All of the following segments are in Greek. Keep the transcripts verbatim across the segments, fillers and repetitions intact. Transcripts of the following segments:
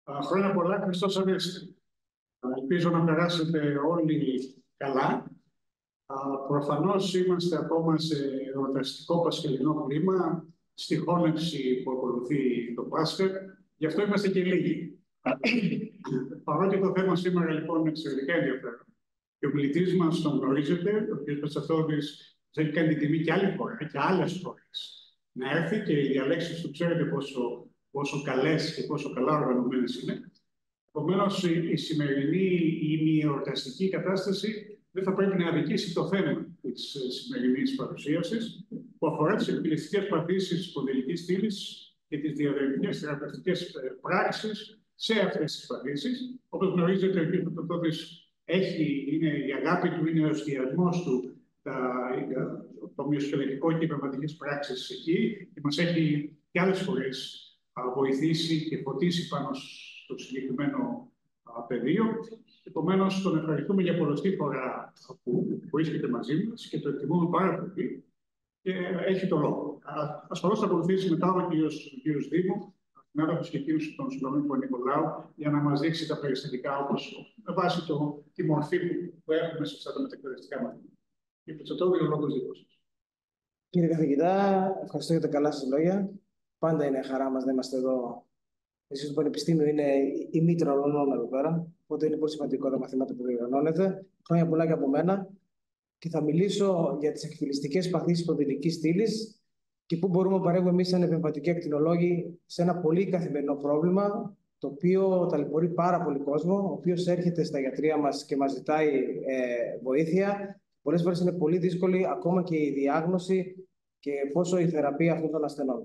Α, Χρόνια πολλά, Χριστός Ανέστη. Ελπίζω να περάσετε όλοι καλά. Α, Προφανώς είμαστε ακόμα σε εορταστικό πασχαλινό κλίμα, στη χώνευση που ακολουθεί το Πάσχα, γι' αυτό είμαστε και λίγοι. Παρότι το θέμα σήμερα λοιπόν είναι εξαιρετικά ενδιαφέρον και ο μιλητής μας τον γνωρίζετε, ο κ. Πετσαθόδης έχει κάνει τιμή και άλλη φορά και άλλες φορές να έρθει και οι διαλέξεις του ξέρετε πόσο, πόσο καλές και πόσο καλά οργανωμένες είναι. Επομένως, η, η σημερινή ημιεορταστική κατάσταση δεν θα πρέπει να αδικήσει το θέμα της σημερινής παρουσίασης, που αφορά τις εκπληκτικές παθήσεις της σπονδυλικής στήλης και τις διαδρομικές θεραπευτικές πράξεις σε αυτές τις παθήσεις. Όπως γνωρίζετε, ο κ. Πετσαθόδης έχει, είναι, η αγάπη του είναι ο εστιασμός του τα, το μυοσκελετικό και οι πνευματικές πράξεις εκεί και μας έχει και άλλες φορές βοηθήσει και φωτίσει πάνω στο συγκεκριμένο πεδίο. Επομένως, τον ευχαριστούμε για πολλωστή φορά που βρίσκεται μαζί μας και το εκτιμούμε πάρα πολύ και έχει το λόγο. Ασφαλώς θα ακολουθήσει μετά ο κύριος Δήμου, συνάδελφος και κύριος των Σουλαμίου Νικολάου, για να μας δείξει τα περιστατικά όπως με βάση το, τη μορφή που έχουμε σε αυτά τα μετακπαιδευτικά μαθήματα. Κύριε Πετσαθόδη, ο λόγος δικός σας. Κύριε καθηγητά, ευχαριστώ για τα καλά σας λόγια. Πάντα είναι χαρά μας να είμαστε εδώ. Εσείς το Πανεπιστήμιο είναι η μήτρα όλων εδώ πέρα. Οπότε είναι πολύ σημαντικό τα μαθήματα που διοργανώνετε. Χρόνια πολλά και από μένα. Και θα μιλήσω για τις εκφυλιστικές παθήσεις σπονδυλικής στήλης και πού μπορούμε να παρέμβουμε εμείς, σαν επεμβατικοί ακτινολόγοι, σε ένα πολύ καθημερινό πρόβλημα, το οποίο ταλαιπωρεί πάρα πολύ κόσμο, ο οποίος έρχεται στα γιατρία μας και μας ζητάει ε, βοήθεια. Πολλές φορές είναι πολύ δύσκολη ακόμα και η διάγνωση και πόσο η θεραπεία αυτών των ασθενών.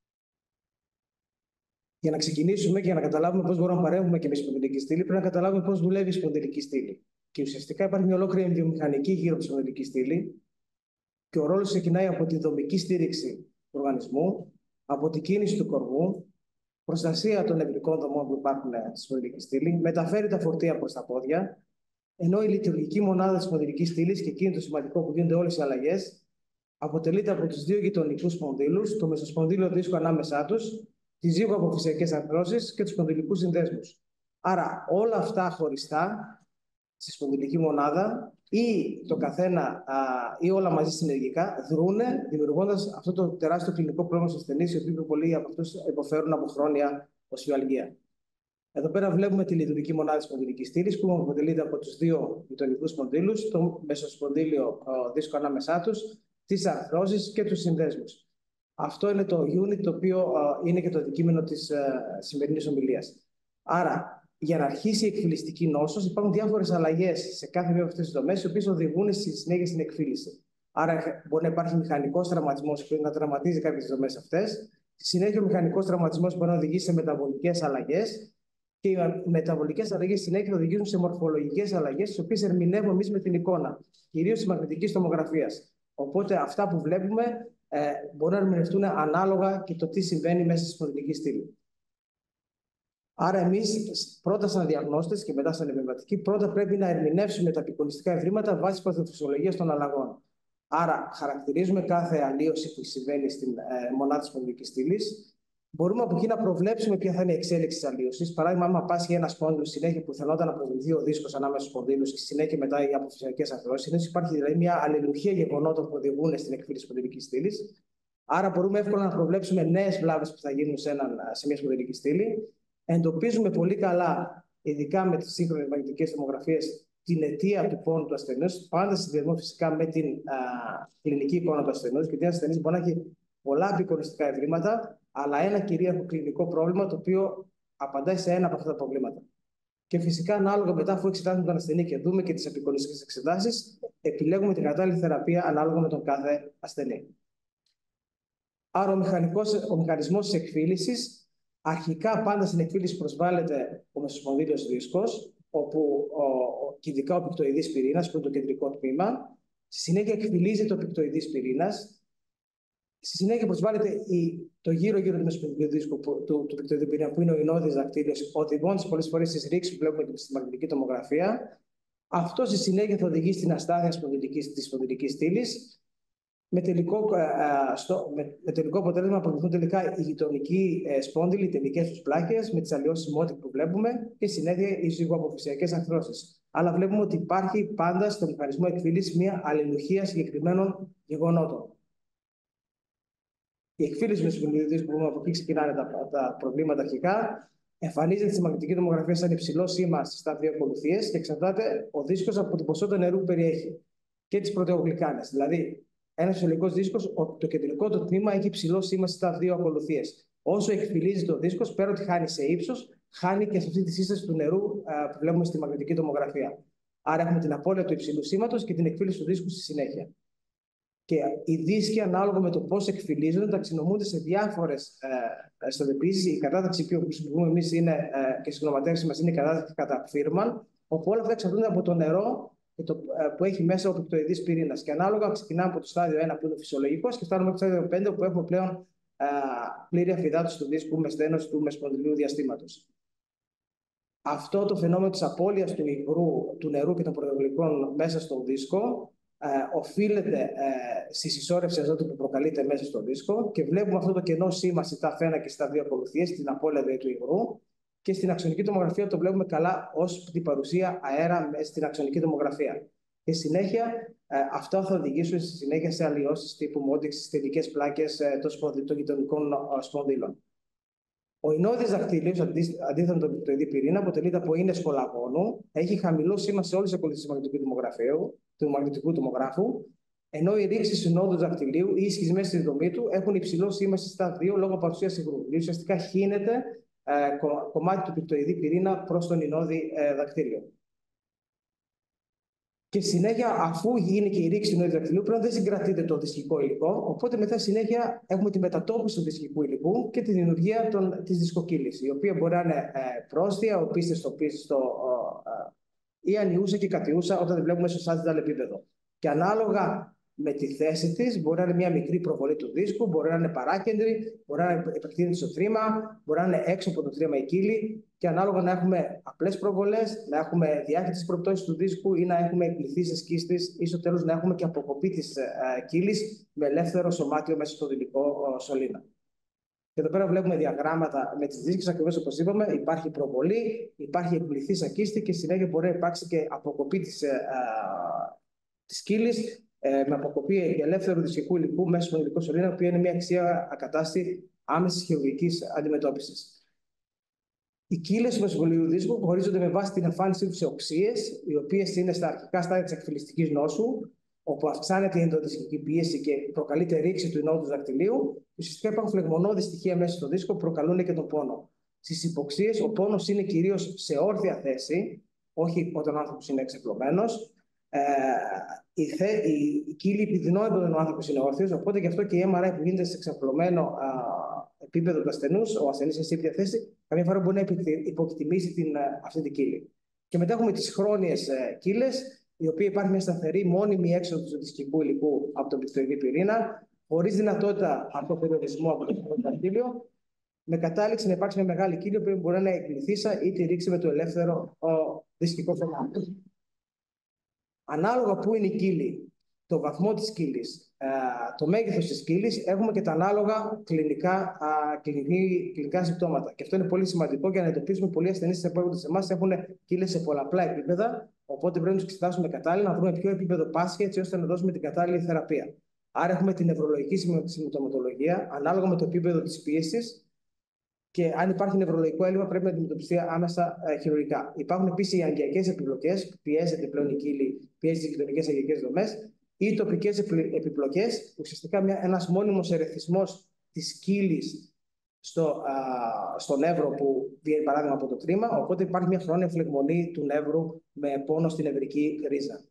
Για να ξεκινήσουμε και για να καταλάβουμε πώς μπορούμε να παρέμβουμε και με σπονδυλική στήλη, πρέπει να καταλάβουμε πώς δουλεύει η σπονδυλική στήλη. Και ουσιαστικά υπάρχει μια ολόκληρη βιομηχανική γύρω από τη σπονδυλική στήλη και ο ρόλος ξεκινάει από τη δομική στήριξη του οργανισμού, από την κίνηση του κορμού, προστασία των νευρικών δομών που υπάρχουν στη σπονδυλική στήλη, μεταφέρει τα φορτία προς τα πόδια, ενώ η λειτουργική μονάδα της σπονδυλικής στήλης, και εκείνη το σημαντικό που γίνονται όλες οι αλλαγές, αποτελείται από τους δύο γειτονικούς σπονδύλους, το μεσοσπονδύλιο δίσκο ανάμεσά τους, τη ζύγο από φυσικές αρθρώσεις και τους σπονδυλικούς συνδέσμους. Άρα όλα αυτά χωριστά στη σπονδυλική μονάδα ή το καθένα α, ή όλα μαζί συνεργικά δρούνε, δημιουργώντας αυτό το τεράστιο κλινικό πρόβλημα στους ασθενείς, οι οποίοι πολλοί από αυτούς υποφέρουν από χρόνια οσφιαλγία. Εδώ πέρα βλέπουμε τη λειτουργική μονάδα της σπονδυλικής στήλης, που αποτελείται από τους δύο γειτονικούς σπονδύλους, το μεσοσπονδύλιο δίσκο ανάμεσά τους, τις αρθρώσεις και τους συνδέσμους. Αυτό είναι το unit, το οποίο uh, είναι και το αντικείμενο της uh, σημερινής ομιλίας. Άρα, για να αρχίσει η εκφυλιστική νόσος, υπάρχουν διάφορες αλλαγές σε κάθε μία από αυτές τις δομές, οι οποίες οδηγούν στη συνέχεια στην εκφύλιση. Άρα, μπορεί να υπάρχει μηχανικός τραυματισμός που να τραυματίζει κάποιες δομές αυτές. Στη συνέχεια, ο μηχανικός τραυματισμός μπορεί να οδηγήσει σε μεταβολικές αλλαγές. Και οι μεταβολικές αλλαγές στη συνέχεια θα οδηγήσουν σε μορφολογικές αλλαγές, τις οποίες ερμηνεύουμε εμείς με την εικόνα, κυρίως της μαγνητικής τομογραφίας. Οπότε, αυτά που βλέπουμε Ε, μπορούν να ερμηνευτούν ανάλογα και το τι συμβαίνει μέσα στη σπονδυλική στήλη. Άρα, εμείς πρώτα, σαν διαγνώστες και μετά σαν επεμβατικοί, πρώτα πρέπει να ερμηνεύσουμε τα απεικονιστικά ευρήματα βάσει της παθοφυσιολογίας των αλλαγών. Άρα, χαρακτηρίζουμε κάθε αλλίωση που συμβαίνει στην ε, μονάδα της σπονδυλικής στήλης. Μπορούμε από εκεί να προβλέψουμε ποια θα είναι η εξέλιξη της αλλίωσης. Παράδειγμα, άμα πάσχει ένα σπόνδυλο συνέχεια που φαινόταν να προσβληθεί ο δίσκος ανάμεσα στους σπονδύλους και συνέχεια μετά οι αποφυσιακές αρθρώσεις, υπάρχει δηλαδή μια αλληλουχία γεγονότων που οδηγούν στην εκφύλιση της σπονδυλικής στήλης. Άρα, μπορούμε εύκολα να προβλέψουμε νέες βλάβες που θα γίνουν σε, έναν, σε μια σπονδυλική στήλη. Εντοπίζουμε πολύ καλά, ειδικά με τις σύγχρονες μαγνητικές τομογραφίες, την αιτία του πόνου του ασθενούς, πάντα σε συνδυασμό φυσικά με την α, κλινική εικόνα του ασθενούς, γιατί ένα ασθενής μπορεί να έχει πολλά απεικονιστικά ευρήματα, αλλά ένα κυρίαρχο κλινικό πρόβλημα, το οποίο απαντάει σε ένα από αυτά τα προβλήματα. Και φυσικά, ανάλογα μετά, αφού εξετάσουμε τον ασθενή και δούμε και τις απεικονιστικές εξετάσεις, επιλέγουμε την κατάλληλη θεραπεία ανάλογα με τον κάθε ασθενή. Άρα, ο, μηχανικός, ο μηχανισμός της εκφύλισης, αρχικά πάντα στην εκφύλιση προσβάλλεται ο μεσοσπονδύλιος δίσκος, όπου ο, ο, και ειδικά ο πικτοειδής πυρήνας, που είναι το κεντρικό τμήμα. Στη συνέχεια εκφυλίζεται ο πικτοειδής πυρήνας. Στη συνέχεια προσβάλλεται η, το γύρω-γύρω του μεσοσπονδυλίου δίσκου του, του, του πικτοειδού πυρήνα, που είναι ο ινώδης δακτύλιος, οδηγώντας πολλές φορές στις ρήξεις που βλέπουμε στη μαγνητική τομογραφία. Αυτό στη συνέχεια θα οδηγήσει στην αστάθεια της σπονδυλικής στήλης. με τελικό, ε, στο, με, με τελικό αποτέλεσμα να προβληθούν τελικά οι γειτονικοί ε, σπόνδυλοι, οι τελικές τους πλάκες, με τις αλλοιώσεις μότι που βλέπουμε και συνέχεια οι ζυγοαποφυσιακές αρθρώσεις. Αλλά βλέπουμε ότι υπάρχει πάντα στο μηχανισμό εκφύλισης μια αλληλουχία συγκεκριμένων γεγονότων. Η εκφύλιση του συμβολίου δίσκου, από εκεί ξεκινάνε τα, τα προβλήματα αρχικά, εμφανίζεται στη μαγνητική τομογραφία σαν υψηλό σήμα στις δύο ακολουθίες και εξαρτάται ο δίσκος από την ποσότητα νερού που περιέχει και τις πρωτεογλυκάνες. Δηλαδή, ένας φυσιολογικός δίσκος, το κεντρικό του τμήμα έχει υψηλό σήμα στις δύο ακολουθίες. Όσο εκφυλίζει το δίσκος, πέρα ότι χάνει σε ύψος, χάνει και σε αυτή τη σύσταση του νερού που βλέπουμε στη μαγνητική τομογραφία. Άρα, έχουμε την απώλεια του υψηλού σήματος και την εκφύλιση του δίσκου στη συνέχεια. Και οι δίσκοι, ανάλογα με το πώς εκφυλίζονται, ταξινομούνται σε διάφορες ε, στοδεπίσεις. Η κατάταξη που χρησιμοποιούμε εμείς είναι, ε, και η συχνοματεύση μας είναι η κατάταξη κατά Φίρμαν, όπου όλα αυτά εξαρτώνται από το νερό και το, ε, που έχει μέσα ο πικτοειδής πυρήνας. Και ανάλογα ξεκινάμε από το στάδιο ένα που είναι φυσιολογικός και φτάνουμε στο στάδιο πέντε που έχουμε πλέον ε, πλήρη αφυδάτωση του δίσκου με στένωση του μεσπονδυλίου διαστήματος. Αυτό το φαινόμενο της απώλειας του υγρού, του νερού και των πρωτεογλυκών μέσα στον δίσκο Ε, οφείλεται ε, στη συσσόρευση αζότου που προκαλείται μέσα στο δίσκο και βλέπουμε αυτό το κενό σήμα στα ένα και στα δύο ακολουθίες, στην απώλεια δηλαδή του υγρού, και στην αξονική τομογραφία το βλέπουμε καλά ως την παρουσία αέρα στην αξονική τομογραφία. Και συνέχεια ε, αυτό θα οδηγήσουν στη συνέχεια σε αλλοιώσεις τύπου μόντιξ στις τελικές πλάκες ε, των γειτονικών ε, σπονδύλων. Ο ινώδης δακτύλιος, αντίθετα με τον πικτοειδή πυρήνα, αποτελείται από ίνες κολαγόνου, έχει χαμηλό σήμα σε όλες τις ακολουθίες του μαγνητικού τομογραφίου, του μαγνητικού τομογράφου, ενώ οι ρήξεις συνόδου δακτυλίου ή οι σχισμές στη δομή του έχουν υψηλό σήμα στη στα δύο λόγω παρουσίας υγρού. Δηλαδή, ουσιαστικά χύνεται ε, κομμάτι του πικτοειδή πυρήνα προς τον ινώδη ε, δακτύλιο. Και συνέχεια, αφού γίνει και η ρήξη του ινώδη δακτυλίου, πλέον δεν συγκρατείται το δισκικό υλικό. Οπότε, μετά συνέχεια έχουμε τη μετατόπιση του δισκικού υλικού και τη δημιουργία τη δισκοκύλης, η οποία μπορεί να είναι ε, πρόστια, οπίστε στο πίστο ε, ή ανιούσα και κατιούσα όταν τη βλέπουμε στο σάτζιταλ επίπεδο. Και ανάλογα με τη θέση της, μπορεί να είναι μια μικρή προβολή του δίσκου, μπορεί να είναι παράκεντρη, μπορεί να επεκτείνεται στο θρήμα, μπορεί να είναι έξω από το θρήμα η κύλη, και ανάλογα να έχουμε απλές προβολές, να έχουμε διάχυτες προπτώσεις του δίσκου ή να έχουμε πληθύσεις κίστης, ή στο τέλος να έχουμε και αποκοπή της ε, κύλης με ελεύθερο σωμάτιο μέσα στο δυτικό ε, σωλήνα. Και εδώ πέρα βλέπουμε διαγράμματα με τις δίσκες, ακριβώς όπως είπαμε. Υπάρχει προβολή, υπάρχει εκπληθής ακίστη και συνέχεια μπορεί να υπάρξει και αποκοπή της, ε, της κύλης ε, με αποκοπή ελεύθερου δισκικού υλικού μέσα στον υλικό σωλήνα, που είναι μια αξία ακατάστη άμεσης χειρουργικής αντιμετώπισης. Οι κύλες του μεσοβολίου δίσκου χωρίζονται με βάση την εμφάνισή του σε οξείες, οι οποίες είναι στα αρχικά στάδια της εκφυλιστικής νόσου, όπου αυξάνεται η ενδοδισκική πίεση και προκαλείται ρήξη του ινόδου δακτυλίου. Ουσιαστικά υπάρχουν φλεγμονώδη στοιχεία μέσα στο δίσκο που προκαλούν και τον πόνο. Στις υποξείες, ο πόνος είναι κυρίως σε όρθια θέση, όχι όταν ο άνθρωπος είναι εξεπλωμένος. Ε, η, θε, η, η κύλη επιδεινώνεται όταν ο άνθρωπος είναι όρθιος, οπότε γι' αυτό και η εμ αρ άι που γίνεται σε εξαπλωμένο α, επίπεδο του ασθενούς, ο ασθενής σε σύπτια θέση, καμιά φορά μπορεί να υποκτιμήσει την, αυτή την κύλη. Και μετά έχουμε τις χρόνιες ε, κύλες, η οποία υπάρχει μια σταθερή μόνιμη έξοδο του δισκικού υλικού από τον πικτοειδή πυρήνα, χωρίς δυνατότητα αυτοπεριορισμού από το δακτύλιο, με κατάληξη να υπάρξει μια μεγάλη κύλη, που μπορεί να είναι εκκληθήσα ή τη ρήξη με το ελεύθερο ο, δισκικό κομμάτι. Ανάλογα που είναι η κύλη, το βαθμό της κύλης, ε, το μέγεθος της κύλης, έχουμε και τα ανάλογα κλινικά, α, κλινική, κλινικά συμπτώματα. Και αυτό είναι πολύ σημαντικό για να εντοπίσουμε πολλοί ασθενείς που έρχονται σε εμάς έχουν κύλες σε πολλαπλά επίπεδα. Οπότε πρέπει να τους εξετάσουμε κατάλληλα, να βρούμε ποιο επίπεδο πάσχει, έτσι ώστε να δώσουμε την κατάλληλη θεραπεία. Άρα, έχουμε την νευρολογική συμπτωματολογία, ανάλογα με το επίπεδο της πίεσης, και αν υπάρχει νευρολογικό έλλειμμα, πρέπει να αντιμετωπιστεί άμεσα ε, χειρουργικά. Υπάρχουν επίσης οι αγκιακές επιπλοκές, που πιέζεται πλέον η κύλη, πιέζει τις γειτονικές αγκιακές δομές, ή τοπικές επιπλοκές, ουσιαστικά ένας μόνιμος ερεθισμός της κύλης στο, α, στο νεύρο που βγαίνει παράδειγμα από το τρίμα, οπότε υπάρχει μια χρόνια φλεγμονή του νεύρου με πόνο στην νευρική ρίζα.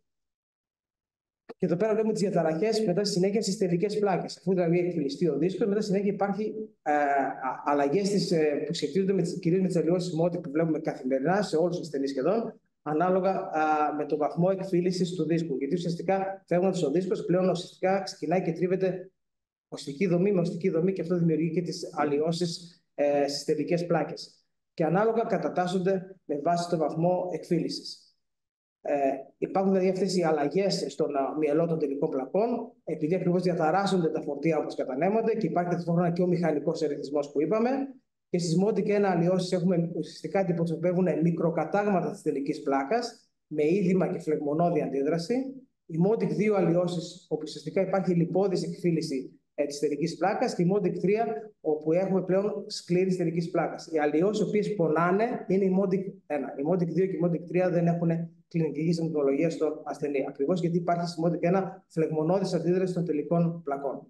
Και εδώ πέρα βλέπουμε τις διαταραχές μετά στη συνέχεια στις τελικές πλάκες. Αφού δηλαδή εκφυλιστεί ο δίσκος, μετά συνέχεια υπάρχει ε, αλλαγές της, ε, που σχετίζονται με τις, κυρίως με τις αλλοιώσεις μότι που βλέπουμε καθημερινά σε όλους τους ασθενείς σχεδόν, ανάλογα α, με το βαθμό εκφύλισης του δίσκου. Γιατί ουσιαστικά φεύγοντας ο δίσκος, πλέον ουσιαστικά ξεκινάει και τρίβεται οστική δομή με οστική δομή, και αυτό δημιουργεί και τις αλλοιώσεις ε, στις τελικές πλάκες. Και ανάλογα κατατάσσονται με βάση το βαθμό εκφύλισης. Ε, υπάρχουν δηλαδή αυτές οι αλλαγές στον μυελό των τελικών πλακών, επειδή ακριβώς διαταράσσονται τα φορτία όπως κατανέμονται και υπάρχει ταυτόχρονα και ο μηχανικός ερεθισμός που είπαμε. Και στις μόντικ ένα αλλοιώσεις έχουμε ουσιαστικά αντιπροσωπεύουν μικροκατάγματα της τελικής πλάκας με είδημα και φλεγμονώδη αντίδραση. Η μόντικ δύο αλλοιώσεις, όπου ουσιαστικά υπάρχει λιπώδης εκφύλιση ε, της τελικής πλάκας, και η μόντικ τρία, όπου έχουμε πλέον σκλήρη της τελικής πλάκας. Οι αλλοιώσεις οι οποίες πονάνε είναι η μόντικ ένα. Η μόντικ δύο και η μόντικ τρία δεν έχουν κλινική συμπτωματολογία στον ασθενή. Ακριβώς γιατί υπάρχει στη μόντικ ένα φλεγμονώδης αντίδραση των τελικών πλακών.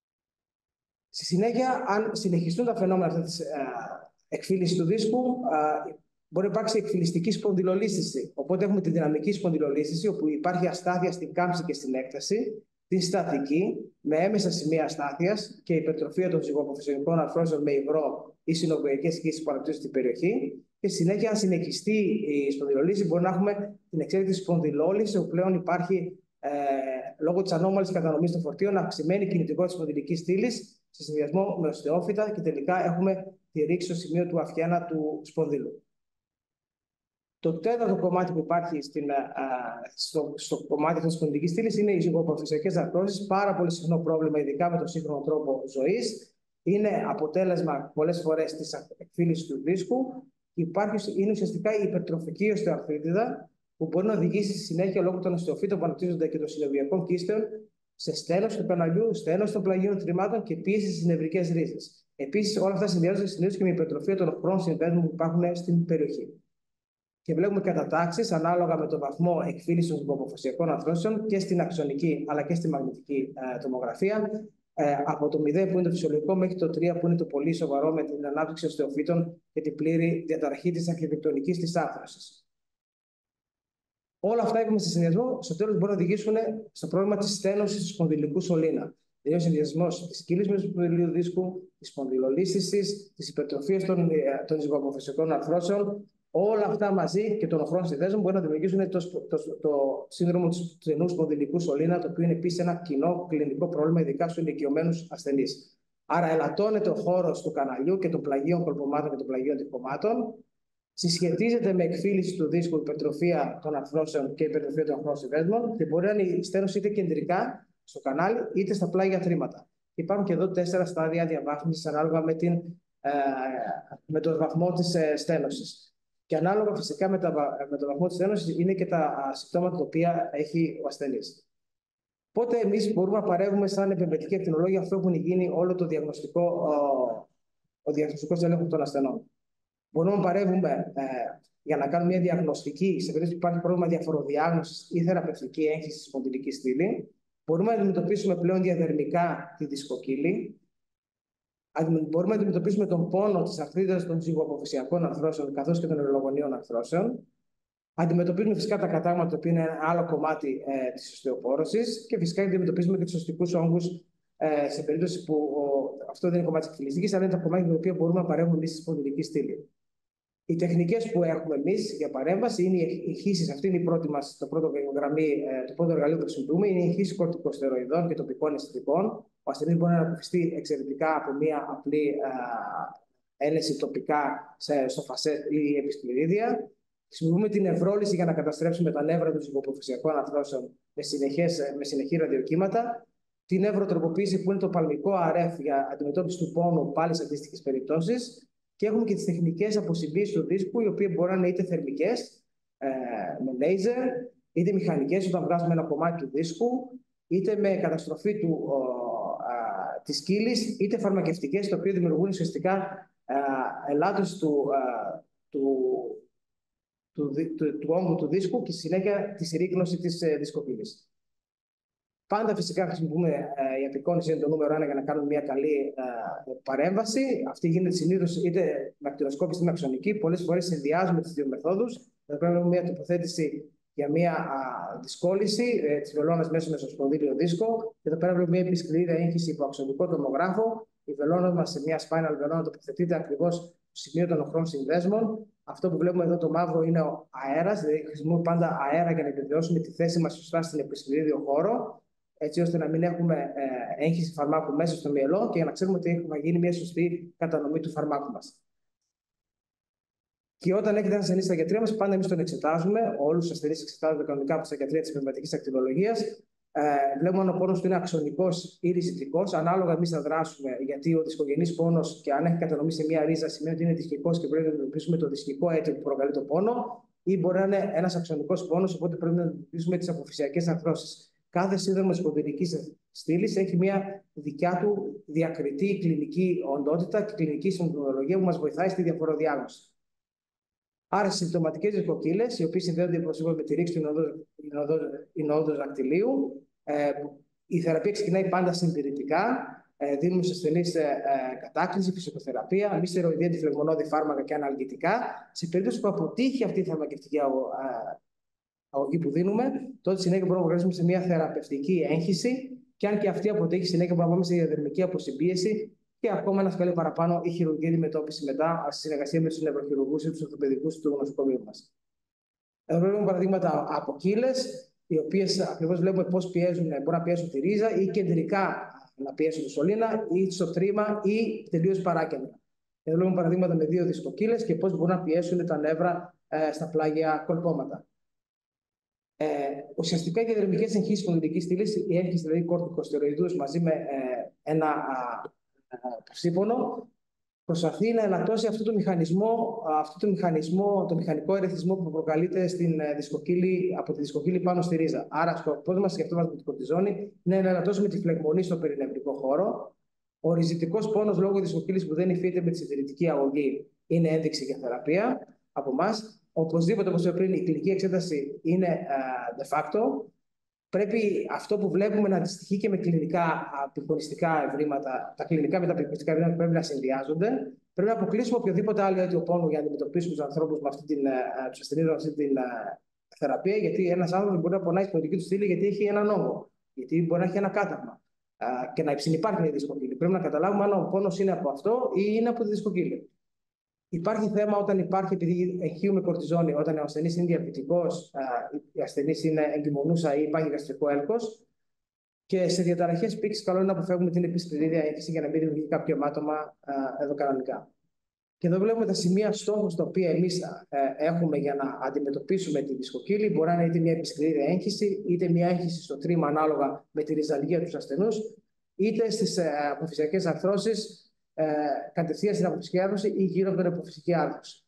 Στη συνέχεια, αν συνεχιστούν τα φαινόμενα αυτά της ε, εκφύλισης του δίσκου, ε, μπορεί να υπάρξει εκφυλιστική σπονδυλολίσθηση. Οπότε έχουμε τη δυναμική σπονδυλολίσθηση, όπου υπάρχει αστάθεια στην κάμψη και στην έκταση, τη στατική, με έμεσα σημεία αστάθειας και υπερτροφία των ζυγοαποφυσιονικών αρθρώσεων με υγρό ή συνοβιακές σκήσεις που αναπτύσσονται στην περιοχή. Και στη συνέχεια, αν συνεχιστεί η σπονδυλολίσθηση, μπορεί να έχουμε την εξέλιξη της σπονδυλόλυσης, όπου πλέον υπάρχει ε, λόγω της ανώμαλης κατανομής των φορτίων αυξημένη κινητικότητα της σπονδυλικής στήλης σε συνδυασμό με οστεόφυτα, και τελικά έχουμε τη ρήξη στο σημείο του αφιένα του σπονδύλου. Το τέταρτο κομμάτι που υπάρχει στην, α, στο, στο κομμάτι της σπονδυλικής στήλης είναι οι ζυγοαποφυσιακές αρθρώσεις. Πάρα πολύ συχνό πρόβλημα, ειδικά με τον σύγχρονο τρόπο ζωής. Είναι αποτέλεσμα πολλές φορές της εκφύλισης του δίσκου. Υπάρχει, είναι ουσιαστικά η υπερτροφική οστεοαρθρίτιδα, που μπορεί να οδηγήσει στη συνέχεια λόγω των οστεοφύτων που αναπτύσσονται και των συνοβιακών κίστεων σε στένος του καναλιού, στένος των πλαγίων τρυμμάτων και πίεση στις νευρικές ρίζες. Επίσης, όλα αυτά συνδυάζονται συνήθως και με υπερτροφία των οχρών συνδέσμων που υπάρχουν στην περιοχή. Και βλέπουμε κατατάξεις ανάλογα με τον βαθμό εκφύλισης των ζυγοαποφυσιακών αρθρώσεων και στην αξονική αλλά και στη μαγνητική ε, τομογραφία. Ε, από το μηδέν που είναι το φυσιολογικό μέχρι το τρία που είναι το πολύ σοβαρό με την ανάπτυξη οστεοφύτων και την πλήρη διαταραχή της αρχιτεκτονικής της άρθρωσης. Όλα αυτά, είπαμε, σε συνδυασμό, στο τέλος μπορούν να οδηγήσουν στο πρόβλημα της στένωσης του σπονδυλικού σωλήνα. Δηλαδή, ο συνδυασμός της κύλισμης του σπονδυλικού δίσκου, της σπονδυλολίσθησης, της υπερτροφίας των, των ζυγοαποφυσιακών αρθρώσεων, όλα αυτά μαζί και των οχρών συνδέσεων μπορεί να δημιουργήσουν το, το, το, το σύνδρομο του στενού σπονδυλικού σωλήνα, το οποίο είναι επίσης ένα κοινό κλινικό πρόβλημα, ειδικά στους ηλικιωμένους ασθενείς. Άρα, ελαττώνεται ο χώρος του καναλιού και των πλαγίων κολπωμάτων και των πλαγίων τυχωμάτων. Συσχετίζεται με εκφύλιση του δίσκου, υπερτροφία των αρθρώσεων και υπερτροφία των οχρών συνδέσμων, και μπορεί να είναι η στένωση είτε κεντρικά στο κανάλι είτε στα πλάγια θρήματα. Υπάρχουν και εδώ τέσσερα στάδια διαβάθμισης ανάλογα με, την, ε, με τον βαθμό της ε, στένωσης. Και ανάλογα φυσικά με, τα, με τον βαθμό της στένωσης είναι και τα συμπτώματα τα οποία έχει ο ασθενής. Οπότε εμείς μπορούμε να παρεύουμε σαν επεμβατικοί ακτινολόγοι αφού έχουν γίνει όλο το διαγνωστικό, ο, ο διαγνωστικός έλεγχος των ασθενών. Μπορούμε να παρεύουμε ε, για να κάνουμε μια διαγνωστική, σε περίπτωση που υπάρχει πρόβλημα διαφοροδιάγνωσης ή θεραπευτική έγχυση στη σπονδυλική στήλη. Μπορούμε να αντιμετωπίσουμε πλέον διαδερμικά τη δισκοκύλη. Μπορούμε να αντιμετωπίσουμε τον πόνο της αρθρίτιδας των ζυγοαποφυσιακών αρθρώσεων καθώς και των νευρογονίων αρθρώσεων. Αντιμετωπίζουμε φυσικά τα κατάγματα, το οποίο είναι ένα άλλο κομμάτι ε, της οστεοπόρωσης. Και φυσικά αντιμετωπίζουμε και τους οστικούς όγκους ε, σε περίπτωση που ο, αυτό δεν είναι κομμάτι της εκφυλιστικής, αλλά είναι το κομμάτι με το οποίο μπορούμε να παρέμβουμε εμείς στη σπονδυλική στήλη. Οι τεχνικές που έχουμε εμείς για παρέμβαση είναι οι εγχύσεις. Αυτή είναι η πρώτη μας, το πρώτο, γραμμή, το πρώτο εργαλείο που χρησιμοποιούμε. Είναι η εγχύση κορτικοστεροειδών και τοπικών αισθητικών. Ο ασθενής μπορεί να ανακουφιστεί εξαιρετικά από μια απλή α, ένεση τοπικά σε, στο φασέτ ή επισκληρίδια. Χρησιμοποιούμε την νευρόλυση για να καταστρέψουμε τα νεύρα των ζυγοαποφυσιακών αρθρώσεων με, με συνεχή ραδιοκύματα. Την νευροτροποποίηση που είναι το παλμικό αρ εφ για αντιμετώπιση του πόνου πάλι σε αντίστοιχες περιπτώσεις. Και έχουμε και τις τεχνικές αποσυμπίσεις του δίσκου, οι οποίες μπορεί να είναι είτε θερμικές, ε, με λέιζερ, είτε μηχανικές, όταν βγάζουμε ένα κομμάτι του δίσκου, είτε με καταστροφή του, ο, α, της κύλης, είτε φαρμακευτικές, τα οποία δημιουργούν ουσιαστικά ελάττωση του, του, του, του, του, του όγκου του δίσκου και στη συνέχεια τη συρρίκνωση της ε, δισκοκύλης. Πάντα φυσικά χρησιμοποιούμε ε, η απεικόνιση είναι το νούμερο ένα για να κάνουμε μια καλή ε, παρέμβαση. Αυτή γίνεται συνήθως είτε με ακτινοσκόπηση είτε με αξονική. Πολλές φορές συνδυάζουμε τις δύο μεθόδους. Θα πρέπει να έχουμε μια τοποθέτηση για μια α, δυσκόληση ε, της βελόνας μέσα στο μεσοσπονδύλιο δίσκο. Και εδώ πέρα βλέπουμε μια επισκληρίδα έγχυση υπό αξονικό τομογράφο. Η βελόνα μας σε μια spinal βελόνα τοποθετείται ακριβώς στο σημείο των οχρών συνδέσμων. Αυτό που βλέπουμε εδώ το μαύρο είναι ο αέρας. Δηλαδή χρησιμοποιούμε πάντα αέρα για να επιβεβαιώσουμε τη θέση μας σωστά στην επισκληρίδιο χώρο, έτσι ώστε να μην έχουμε ε, έγχυση φαρμάκου μέσα στο μυαλό και για να ξέρουμε ότι έχουμε γίνει μια σωστή κατανομή του φαρμάκου μας. Και όταν έχετε ένα ασθενή στα γιατρία μας, πάντα εμείς τον εξετάζουμε. Όλους τους ασθενείς εξετάζονται κανονικά από τα γιατρία της πνευματικής ακτινολογίας. Ε, βλέπουμε αν ο πόνος του είναι αξονικός ή ριζητικός. Ανάλογα, εμείς θα δράσουμε, γιατί ο δισκογενής πόνος, και αν έχει κατανομή σε μία ρίζα, σημαίνει ότι είναι δισκικός και πρέπει να αντιμετωπίσουμε το δισκικό αίτιο που προκαλεί το πόνο, ή μπορεί να είναι ένας αξονικός πόνος, οπότε πρέπει να αντιμετωπίσουμε τις αποφυσιακές αρθρώσεις. Κάθε σύνδρομο σπονδυλικής στήλης έχει μια δικιά του διακριτή κλινική οντότητα και κλινική συμπτωματολογία που μας βοηθάει στη διαφοροδιάγνωση. Άρα, συμπτωματικές δισκοκύλες, οι οποίες συνδέονται προσωπικά με τη ρήξη του ινόδου δακτυλίου, ε, η θεραπεία ξεκινάει πάντα συντηρητικά. Ε, δίνουμε στους ασθενείς ε, ε, κατάκληση, φυσικοθεραπεία, μη στεροειδή, αντιφλεγμονώδη φάρμακα και αναλγητικά. Σε περίπτωση που αποτύχει αυτή η φαρμακευτική αγωγή που δίνουμε, τότε συνέχεια μπορούμε να προχωρήσουμε σε μια θεραπευτική έγχυση. Και αν και αυτή αποτύχει, συνέχεια μπορούμε να πάμε σε διαδερμική αποσυμπίεση και ακόμα ένα σκαλί παραπάνω η χειρουργική αντιμετώπιση μετά, στη συνεργασία με του νευροχειρουργούς ή του ορθοπαιδικούς του νοσοκομείου μας. Εδώ βλέπουμε παραδείγματα από κύλες, οι οποίες ακριβώς βλέπουμε πώς πιέζουν, μπορούν να πιέσουν τη ρίζα ή κεντρικά να πιέσουν τη σωλήνα ή στο τρίμα ή τελείως παράκεντρα. Εδώ βλέπουμε παραδείγματα με δύο δισκοκύλες και πώς μπορούν να πιέσουν τα νεύρα ε, στα πλάγια κολπώματα. Ε, ουσιαστικά οι διαδρομικές εγχύσεις σπονδυλικής στήλης, η έγχυση δηλαδή κορτικοστεροειδούς μαζί με ε, ένα παυσίπονο, προσπαθεί να ελαττώσει αυτό το μηχανισμό, αυτό το μηχανισμό, το μηχανικό ερεθισμό που προκαλείται στην δισκοκύλη, από τη δισκοκύλη πάνω στη ρίζα. Άρα, σκοπός μας και αυτό μας με την κορτιζόνη είναι να ελαττώσουμε τη φλεγμονή στο περινευρικό χώρο. Ο ριζητικός πόνος λόγω δισκοκύλης που δεν υφείται με τη συντηρητική αγωγή είναι ένδειξη για θεραπεία από εμάς. Οπωσδήποτε, όπως είπα πριν, η κλινική εξέταση είναι uh, de facto. Πρέπει αυτό που βλέπουμε να αντιστοιχεί και με κλινικά απεικονιστικά ευρήματα. Τα κλινικά με τα απεικονιστικά ευρήματα πρέπει να συνδυάζονται. Πρέπει να αποκλείσουμε οποιοδήποτε άλλο αίτιο πόνου για να αντιμετωπίσουμε του ανθρώπου με αυτή την, τους ασθενείς με αυτή την uh, θεραπεία. Γιατί ένα άνθρωπο μπορεί να πονάει στην πονική του στήλη γιατί έχει έναν όγκο, γιατί μπορεί να έχει ένα κάταγμα uh, και να υψηλυπάρχει μια δισκοκύλη. Πρέπει να καταλάβουμε αν ο πόνος είναι από αυτό ή είναι από τη δισκοκύλη. Υπάρχει θέμα όταν υπάρχει, επειδή εγχύουμε κορτιζόνη, όταν ο ασθενής είναι διαβητικός, η ασθενής είναι εγκυμονούσα ή υπάρχει γαστρικό έλκος. Και σε διαταραχές πήξης, καλό είναι να αποφεύγουμε την επισκληρίδια έγχυση για να μην δημιουργεί κάποιο αιμάτωμα εδώ κανονικά. Και εδώ βλέπουμε τα σημεία στόχους τα οποία εμείς έχουμε για να αντιμετωπίσουμε τη δισκοκύλη. Μπορεί να είναι είτε μια επισκληρίδια έγχυση, είτε μια έγχυση στο τρίμα ανάλογα με τη ριζαλγία του ασθενούς, είτε στις αποφυσιακές αρθρώσεις. Ε, κατευθείαν στην αποφυσική άρθρωση ή γύρω από την αποφυσική άρθρωση.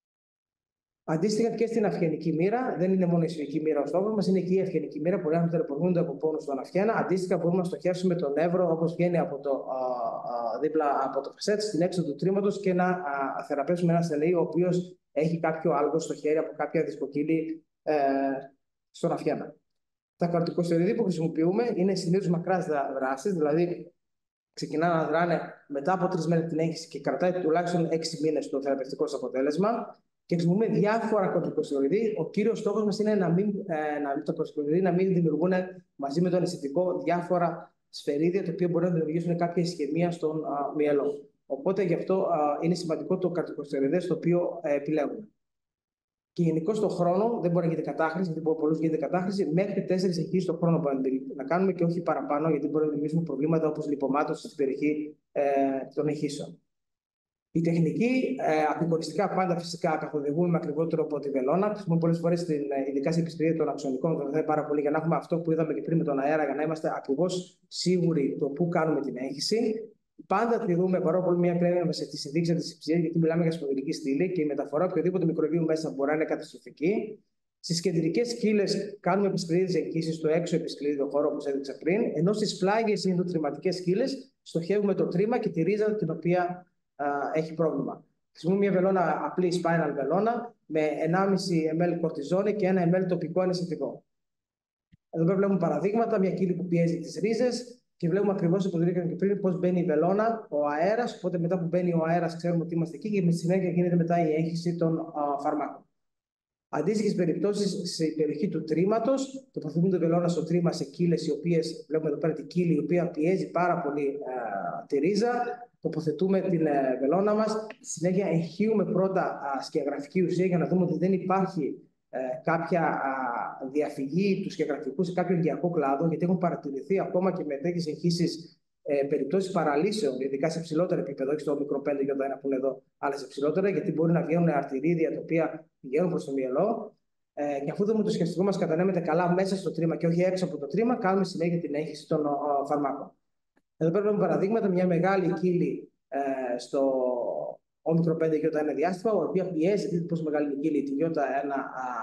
Αντίστοιχα και στην αυγενική μοίρα, δεν είναι μόνο η ισφυρική μοίρα ο στόχος μας, είναι και η αυγενική μοίρα που να ταλαιπωρούνται από πόνο στον αυγένα. Αντίστοιχα, μπορούμε να στοχεύσουμε τον νεύρο όπως βγαίνει από το, α, α, δίπλα από το φασέτ στην έξοδο του τρίματος και να α, θεραπεύσουμε ένα ασθενή ο οποίος έχει κάποιο άλγο στο χέρι από κάποια δισκοκύλη ε, στον αυγένα. Τα κορτικοστεροειδή που χρησιμοποιούμε είναι συνήθως μακράς δράσης, δηλαδή ξεκινά να δράνε μετά από τρεις μέρες την έγχυση και κρατάει τουλάχιστον έξι μήνες το θεραπευτικό σας αποτέλεσμα. Και χρησιμοποιούμε διάφορα κορτικοστεροειδή. Ο κύριος στόχος μας είναι να μην, ε, να, τα κορτικοστεροειδή να μην δημιουργούν μαζί με το αναισθητικό διάφορα σφαιρίδια τα οποία μπορεί να δημιουργήσουν κάποια ισχυμία στον μυελό. Οπότε γι' αυτό α, είναι σημαντικό το κορτικοστεροειδές το οποίο ε, επιλέγουμε. Και γενικώ στον χρόνο δεν μπορεί να γίνεται κατάχρηση, γιατί από πολλού γίνεται κατάχρηση, μέχρι τέσσερις εγχύσεις το χρόνο μπορούμε να κάνουμε και όχι παραπάνω, γιατί μπορεί να δημιουργήσουμε προβλήματα όπως λιπομάτωση στην περιοχή ε, των εγχύσεων. Η τεχνική, ε, απεικονιστικά πάντα φυσικά καθοδηγούμε με ακριβότερο από τη βελόνα. Χρησιμοποιούμε πολλές φορές, ειδικά στην επιστροφή των αξονικών, βοηθάει πάρα πολύ για να έχουμε αυτό που είδαμε και πριν με τον αέρα, για να είμαστε ακριβώς σίγουροι το πού κάνουμε την έγχυση. Πάντα τηρούμε παρόλο μια κρέμια σε τη συνδείξη τη υψηλή, γιατί μιλάμε για σπονδυλική στήλη και η μεταφορά οποιοδήποτε μικροβίου μέσα μπορεί να είναι καταστροφική. Στις κεντρικές σκύλες κάνουμε επισκληρίδες εγχύσεις στο έξω επισκληρίδιο χώρο, όπως έδειξα πριν, ενώ στις πλάγιες ή ενδοτριματικές σκύλες στοχεύουμε το τρίμα και τη ρίζα την οποία α, έχει πρόβλημα. Χρησιμοποιούμε μια βελόνα, απλή spinal βελόνα, με ενάμιση μιλιλίτρα κορτιζόνη και ένα μιλιλίτρο τοπικό αναισθητικό. Εδώ πέρα βλέπουμε παραδείγματα, μια κύλη που πιέζει τις ρίζες. Και βλέπουμε ακριβώς, όπως δείχναμε και πριν, πώς μπαίνει η βελόνα, ο αέρας. Οπότε, μετά που μπαίνει ο αέρας, ξέρουμε ότι είμαστε εκεί και με συνέχεια γίνεται μετά η έγχυση των α, φαρμάκων. Αντίστοιχες περιπτώσεις στην περιοχή του τρίματος, τοποθετούμε τη βελόνα στο τρίμα σε κύλες, οι οποίες βλέπουμε εδώ πέρα την κύλη, η οποία πιέζει πάρα πολύ α, τη ρίζα. Τοποθετούμε την α, βελόνα μας. Στη συνέχεια, εγχύουμε πρώτα σκιαγραφική ουσία για να δούμε ότι δεν υπάρχει ε, κάποια α, διαφυγή του σκιαγραφικού σε κάποιο εγκιακό κλάδο, γιατί έχουν παρατηρηθεί ακόμα και με τέτοιες εγχύσεις ε, περιπτώσεις παραλύσεων, ειδικά σε ψηλότερο επίπεδο, όχι στο μικρό πέντε γιώτα ένα που είναι εδώ, αλλά σε ψηλότερα, γιατί μπορεί να βγαίνουν αρτηρίδια τα οποία πηγαίνουν προς το μυαλό. Ε, και αφού δούμε το σχεστικό μας κατανέμεται καλά μέσα στο τρίμα και όχι έξω από το τρίμα, κάνουμε συνέχεια την έγχυση των ο, φαρμάκων. Εδώ πέρα βλέπουμε παραδείγματα, μια μεγάλη κύλη ε, στο όμικρο πέντε γιώτα ένα διάστημα, η οποία πιέζει, δείτε πόσο μεγάλη είναι η κύλη, τη γιώτα ένα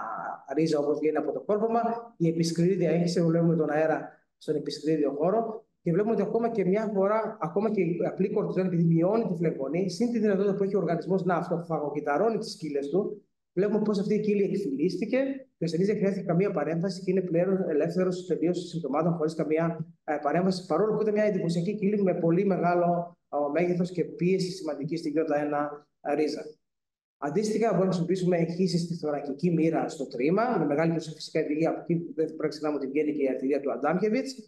α, ρίζα όπως βγαίνει από το κόρπομα, η επισκληρίδια έγχυση, βλέπουμε τον αέρα στον επισκληρίδιο χώρο. Και βλέπουμε ότι ακόμα και μια φορά, ακόμα και η απλή κορτιζόνη, επειδή μειώνει τη φλεγμονή, συν τη δυνατότητα που έχει ο οργανισμός να αυτοφαγοκυταρώνει τις κύλες του, βλέπουμε πώς αυτή η κύλη εκφυλίστηκε και ο ασθενής δεν χρειάζεται καμία παρέμβαση και είναι πλέον ελεύθερος τελείως συμπτωμάτων χωρίς καμία ε, παρέμβαση. Παρόλο που ήταν μια εντυπωσιακή κύλη με πολύ μεγάλο ε, μέγεθος και πίεση σημαντική στη γιώτα ένα ρίζα. Αντίστοιχα, μπορούμε να χρησιμοποιήσουμε εγχύσεις στη θωρακική μοίρα στο τρίμα, με μεγάλη προσοχή φυσικά η από εκεί δεν πρέπει να ξεχνάμε ότι βγαίνει και η αρτηρία του Αντάμκεβιτς.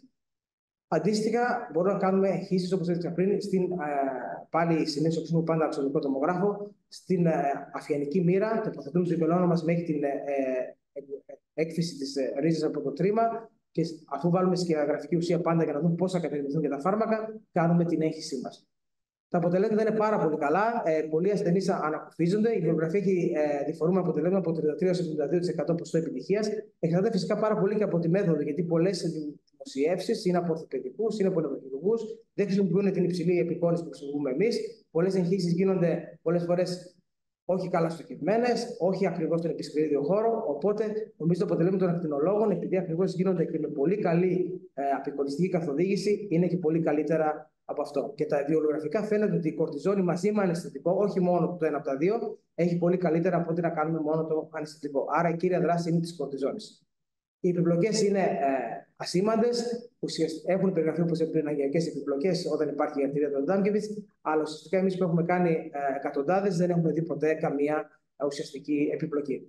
Αντίστοιχα, μπορούμε να κάνουμε εγχύσεις, όπως έδειξα πριν, στην, ε, πάλι συνήθως χρησιμοποιούμε πάντα αξιολογικό τομογράφο, στην ε, αφιανική μοίρα, τοποθετούμε το υπελώνα μας μέχρι την ε, ε, έκφυση της ε, ρίζας από το τρίμα και αφού βάλουμε σκιαγραφική ουσία πάντα για να δούμε πώς θα κατευθυνθούν και τα φάρμακα, κάνουμε την έγχυσή μας. Τα αποτελέσματα είναι πάρα πολύ καλά. Ε, πολλοί ασθενείς ανακουφίζονται. Η βιβλιογραφία έχει ε, διφορούμενα αποτελέσματα από τριάντα τρία έως εβδομήντα δύο τοις εκατό ποσοστό επιτυχίας. Εξαρτάται φυσικά πάρα πολύ και από τη μέθοδο, γιατί πολλές δημοσιεύσεις είναι από ορθοπαιδικούς, είναι από νευροχειρουργούς, δεν χρησιμοποιούν την υψηλή επικόνηση που χρησιμοποιούμε εμείς. Πολλές εγχύσεις γίνονται πολλές φορές όχι καλά στοχευμένες, όχι ακριβώς στον επισκληρίδιο χώρο. Οπότε, νομίζω το αποτελέσμα των ακτινολόγων, επειδή ακριβώς γίνονται και με πολύ καλή ε, απεικονιστική καθοδήγηση, είναι και πολύ καλύτερα από αυτό. Και τα βιολογραφικά φαίνεται ότι η κορτιζόνη μαζί με αναισθητικό, όχι μόνο το ένα από τα δύο, έχει πολύ καλύτερα από ό,τι να κάνουμε μόνο το αναισθητικό. Άρα η κύρια δράση είναι της κορτιζόνης. Οι επιπλοκές είναι ε, ασήμαντες, έχουν περιγραφεί όπως επιναγιακές επιπλοκές όταν υπάρχει η αρτηρία του Αντάμκεβιτς, αλλά ουσιαστικά εμείς που έχουμε κάνει ε, εκατοντάδες δεν έχουμε δει ποτέ καμία ε, ουσιαστική επιπλοκή.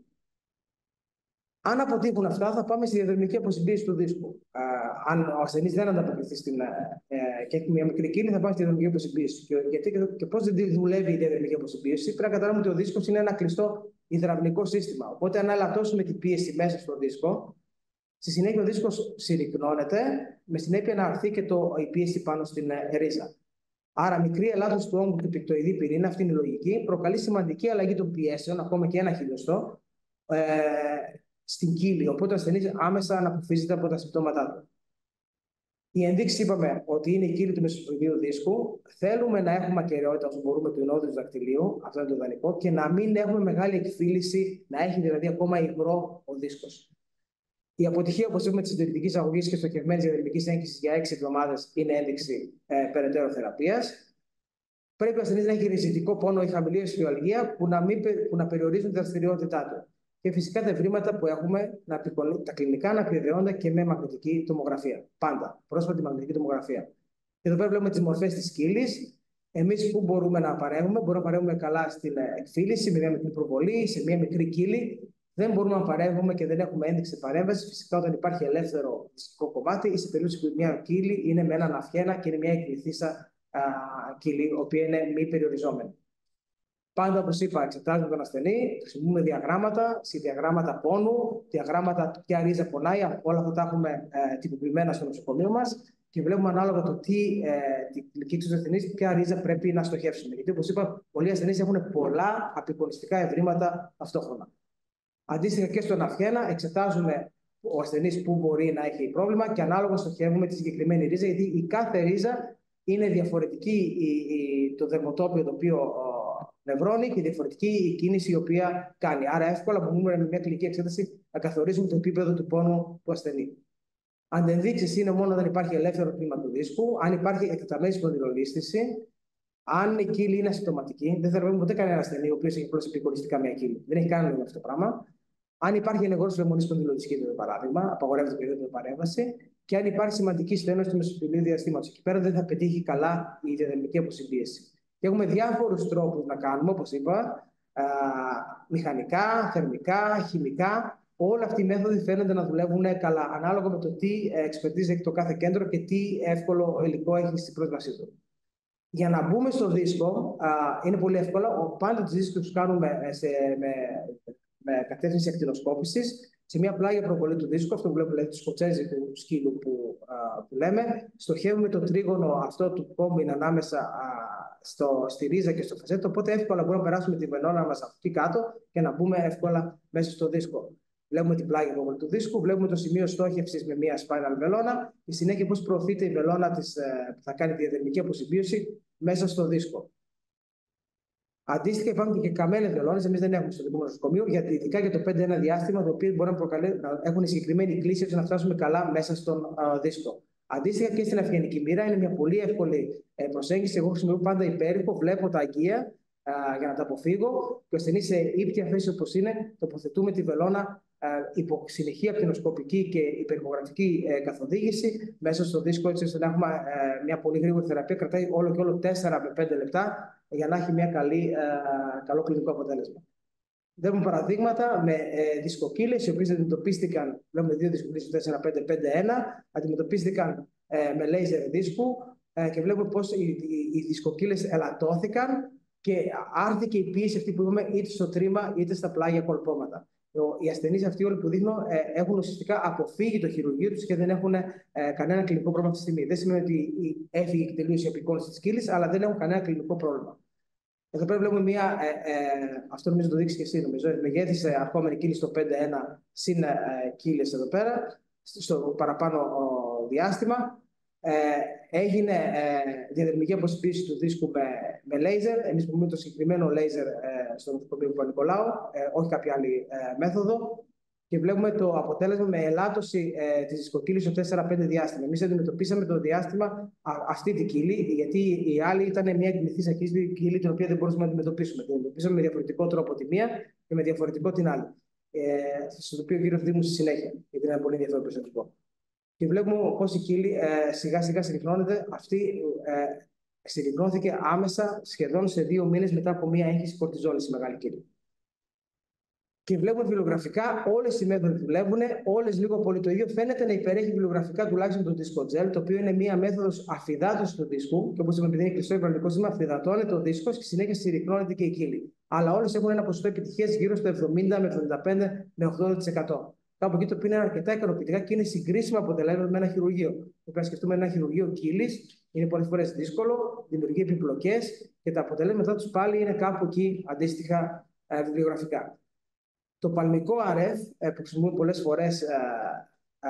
Αν αποτύχουν αυτά, θα πάμε στη διαδρομική αποσυμπίεση του δίσκου. Ε, αν ο ασθενής δεν ανταποκριθεί στην, ε, και έχει μια μικρή κύλη, θα πάμε στη διαδρομική αποσυμπίεση. Και, γιατί και, και πώς δεν δουλεύει η διαδρομική αποσυμπίεση, πρέπει να καταλάβουμε ότι ο δίσκος είναι ένα κλειστό υδραυλικό σύστημα. Οπότε, αν ελαττώσουμε την πίεση μέσα στο δίσκο, στη συνέχεια ο δίσκος συρρυκνώνεται, με συνέπεια να αρθεί και το, η πίεση πάνω στην ε, ρίζα. Άρα, μικρή ελάττωση του όγκου του πικτοειδή πυρήνα, αυτή είναι η λογική, προκαλεί σημαντική αλλαγή των πιέσεων, ακόμα και ένα χιλιοστό, ε, στην κύλη. Οπότε ο ασθενής άμεσα αναποφύζεται από τα συμπτώματά του. Η ενδείξη είπαμε ότι είναι η κύλη του μεσοσωλικού δίσκου. Θέλουμε να έχουμε ακεραιότητα όσο μπορούμε του ενώδου του δακτυλίου, αυτό είναι το ιδανικό, και να μην έχουμε μεγάλη εκφύλιση, να έχει δηλαδή ακόμα υγρό ο δίσκος. Η αποτυχία, όπως είπαμε, τη συντηρητική αγωγή και στοχευμένη διαδρομική έγχυση για έξι εβδομάδες είναι ένδειξη ε, περαιτέρω θεραπείας. Πρέπει ο ασθενής να έχει ριζητικό πόνο ή χαμηλή αισθιοαλγία που να, μην, που να περιορίζουν τη δραστηριότητά του. Και φυσικά τα ευρήματα που έχουμε, να, τα κλινικά, να επιβεβαιώνονται και με μαγνητική τομογραφία. Πάντα. Πρόσφατη μαγνητική τομογραφία. Και εδώ πέρα βλέπουμε τις μορφές της κύλης. Εμείς που μπορούμε να παρέχουμε, μπορούμε να παρέχουμε καλά στην εκφύλιση, με μια μικρή προβολή, σε μια μικρή κύλη. Δεν μπορούμε να παρέχουμε και δεν έχουμε ένδειξη παρέμβαση. Φυσικά όταν υπάρχει ελεύθερο δυστικό κομμάτι ή σε περίπτωση που μια κύλη είναι με έναν αυχένα και είναι μια εκκληθήσα κύλη, η οποία είναι μη περιοριζόμενη. Πάντα, όπως είπα, εξετάζουμε τον ασθενή, χρησιμοποιούμε διαγράμματα, σχεδιαγράμματα πόνου, διαγράμματα ποια ρίζα πονάει, όλα αυτά τα έχουμε ε, τυποποιημένα στο νοσοκομείο μας και βλέπουμε ανάλογα το τι ε, την κλινική του ασθενή, ποια ρίζα πρέπει να στοχεύσουμε. Γιατί, όπως είπα, πολλοί ασθενείς έχουν πολλά απεικονιστικά ευρήματα ταυτόχρονα. Αντίστοιχα και στον αυχένα, εξετάζουμε ο ασθενής που μπορεί να έχει πρόβλημα και ανάλογα στοχεύουμε τη συγκεκριμένη ρίζα, γιατί η κάθε ρίζα είναι διαφορετική η, η, το δερμοτόπιο το οποίο νευρώνει και διαφορετική η κίνηση η οποία κάνει. Άρα, εύκολα μπορούμε με μια κλινική εξέταση να καθορίσουμε το επίπεδο του πόνου του ασθενή. Αντενδείξεις είναι μόνο όταν υπάρχει ελεύθερο τμήμα του δίσκου, αν υπάρχει εκτεταμένη σπονδυλολίσθηση, αν η κύλη είναι ασυμπτωματική. Δεν θα ρωτήσουμε ποτέ κανένα ασθενή ο οποίος έχει πρόσθεση επικοριστικά μια κύλη. Δεν έχει κανένα αυτό το πράγμα. Αν υπάρχει ενεργός λεμονή σπονδυλολιστική, για παράδειγμα, απαγορεύεται οποιαδήποτε παρέμβαση. Και αν υπάρχει σημαντική στένωση του μεσοσωλικού διαστήματος. Εκεί πέρα δεν θα πετύχει καλά η διαδρομική αποσυμπίεση. Και έχουμε διάφορους τρόπους να κάνουμε, όπως είπα, α, μηχανικά, θερμικά, χημικά. Όλα αυτοί οι μέθοδοι φαίνονται να δουλεύουν καλά, ανάλογα με το τι εξπερτίζει έχει το κάθε κέντρο και τι εύκολο υλικό έχει στην πρόσβασή του. Για να μπούμε στο δίσκο, α, είναι πολύ εύκολο. Πάντα τους δίσκους τους κάνουμε σε, με, με κατεύθυνση ακτινοσκόπησης. Σε μια πλάγια προβολή του δίσκου, αυτό που βλέπουμε δηλαδή, του σκοτσέζι του σκύλου που, α, που λέμε, στοχεύουμε το τρίγωνο αυτό του κόμπιν ανάμεσα α, στο, στη ρίζα και στο φασέτο. Οπότε εύκολα μπορούμε να περάσουμε τη βελόνα μας εκεί κάτω και να μπούμε εύκολα μέσα στο δίσκο. Βλέπουμε την πλάγια προβολή του δίσκου, βλέπουμε το σημείο στόχευσης με μια spiral βελόνα. Στη συνέχεια, πώς προωθείται η βελόνα της, που θα κάνει τη διαδερμική αποσυμπίωση μέσα στο δίσκο. Αντίστοιχα, υπάρχουν και καμένες βελόνες. Εμείς δεν έχουμε στο δικό μας νοσοκομείο, γιατί ειδικά για το πέντε ένα διάστημα, το οποίο μπορεί να, προκαλέ... να έχουν συγκεκριμένη κλίση ώστε να φτάσουμε καλά μέσα στον α, δίσκο. Αντίστοιχα και στην αυγενική μοίρα είναι μια πολύ εύκολη ε, προσέγγιση. Εγώ χρησιμοποιώ πάντα υπέρηχο, βλέπω τα αγγεία α, για να τα αποφύγω. Και ο ασθενής σε ύπτια θέση όπως είναι, τοποθετούμε τη βελόνα α, υπό συνεχή ακτινοσκοπική και υπερηχογραφική ε, καθοδήγηση μέσα στο δίσκο, έτσι ώστε να έχουμε ε, μια πολύ γρήγορη θεραπεία. Κρατάει όλο και όλο τέσσερα με πέντε λεπτά για να έχει μια καλή, ε, καλό κλινικό αποτέλεσμα. Βλέπουμε παραδείγματα με ε, δισκοκύλες, οι οποίες αντιμετωπίστηκαν, βλέπουμε δύο δισκοκύλες τέσσερα πέντε πέντε ένα, αντιμετωπίστηκαν ε, με λέιζερ δίσκου ε, και βλέπουμε πώς οι, οι, οι δισκοκύλες ελαττώθηκαν και άρθηκε η πίεση αυτή που είπαμε είτε στο τρίμα είτε στα πλάγια κολπώματα. Οι ασθενείς αυτοί όλοι που δείχνω ε, έχουν ουσιαστικά αποφύγει το χειρουργείο τους και δεν έχουν ε, κανένα κλινικό πρόβλημα αυτή τη στιγμή. Δεν σημαίνει ότι έφυγε και τελείωσε η απεικόνηση της κύλης, αλλά δεν έχουν κανένα κλινικό πρόβλημα. Εδώ πέρα βλέπουμε μία, ε, ε, αυτό νομίζω το δείξει και εσύ, νομίζω, μεγέθησε αρχόμενη κύλη στο πέντε ένα συν ε, κύλες εδώ πέρα, στο παραπάνω ο, διάστημα. Ε, έγινε ε, διαδερμική αποσυμπίωση του δίσκου με, με λέιζερ. Εμείς πούμε το συγκεκριμένο λέιζερ ε, στο νοσοκομείο του Παπα-Νικολάου, ε, όχι κάποια άλλη ε, μέθοδο. Και βλέπουμε το αποτέλεσμα με ελάττωση ε, της δισκοκύλης στο τέσσερα πέντε διάστημα. Εμείς αντιμετωπίσαμε το διάστημα α, αυτή την κύλη, γιατί η άλλη ήταν μια εγκυμηθής ακίστη κύλη, την οποία δεν μπορούσαμε να αντιμετωπίσουμε. Την αντιμετωπίσαμε με διαφορετικό τρόπο τη μία και με διαφορετικό την άλλη. Ε, στο οποίο κύριο θα δούμε στη συνέχεια, γιατί είναι πολύ ενδιαφέρον προσωπικό. Και βλέπουμε πώς η κύλη ε, σιγά σιγά συρρυκνώνεται. Αυτή ε, συρρυκνώθηκε άμεσα, σχεδόν σε δύο μήνες μετά από μια έγχυση κορτιζόλης στη μεγάλη κύλη. Και βλέπουμε βιβλιογραφικά όλες οι μέθοδοι που δουλεύουν, όλες λίγο πολύ το ίδιο. Φαίνεται να υπερέχει βιβλιογραφικά τουλάχιστον το δισκοτζέλ, το οποίο είναι μία μέθοδος αφυδάτωσης του δίσκου. Και όπως είπαμε, επειδή είναι κλειστό υβραλικό σύστημα, αφυδατώνεται ο δίσκος και συνέχεια συρρυκνώνεται και η κύλη. Αλλά όλες έχουν ένα ποσοστό επιτυχίας γύρω στο εβδομήντα με εβδομήντα πέντε με ογδόντα τοις εκατό. Κάπου εκεί το οποίο είναι αρκετά ικανοποιητικά και είναι συγκρίσιμα αποτελέσματα με ένα χειρουργείο. Πρέπει να σκεφτούμε ένα χειρουργείο κύλης, είναι πολλές φορές δύσκολο, δημιουργεί επιπλοκές και τα αποτελέσματά του πάλι είναι κάπου εκεί αντίστοιχα ε, βιβλιογραφικά. Το παλμικό αρ εφ, που χρησιμοποιούμε πολλές φορές ε, ε,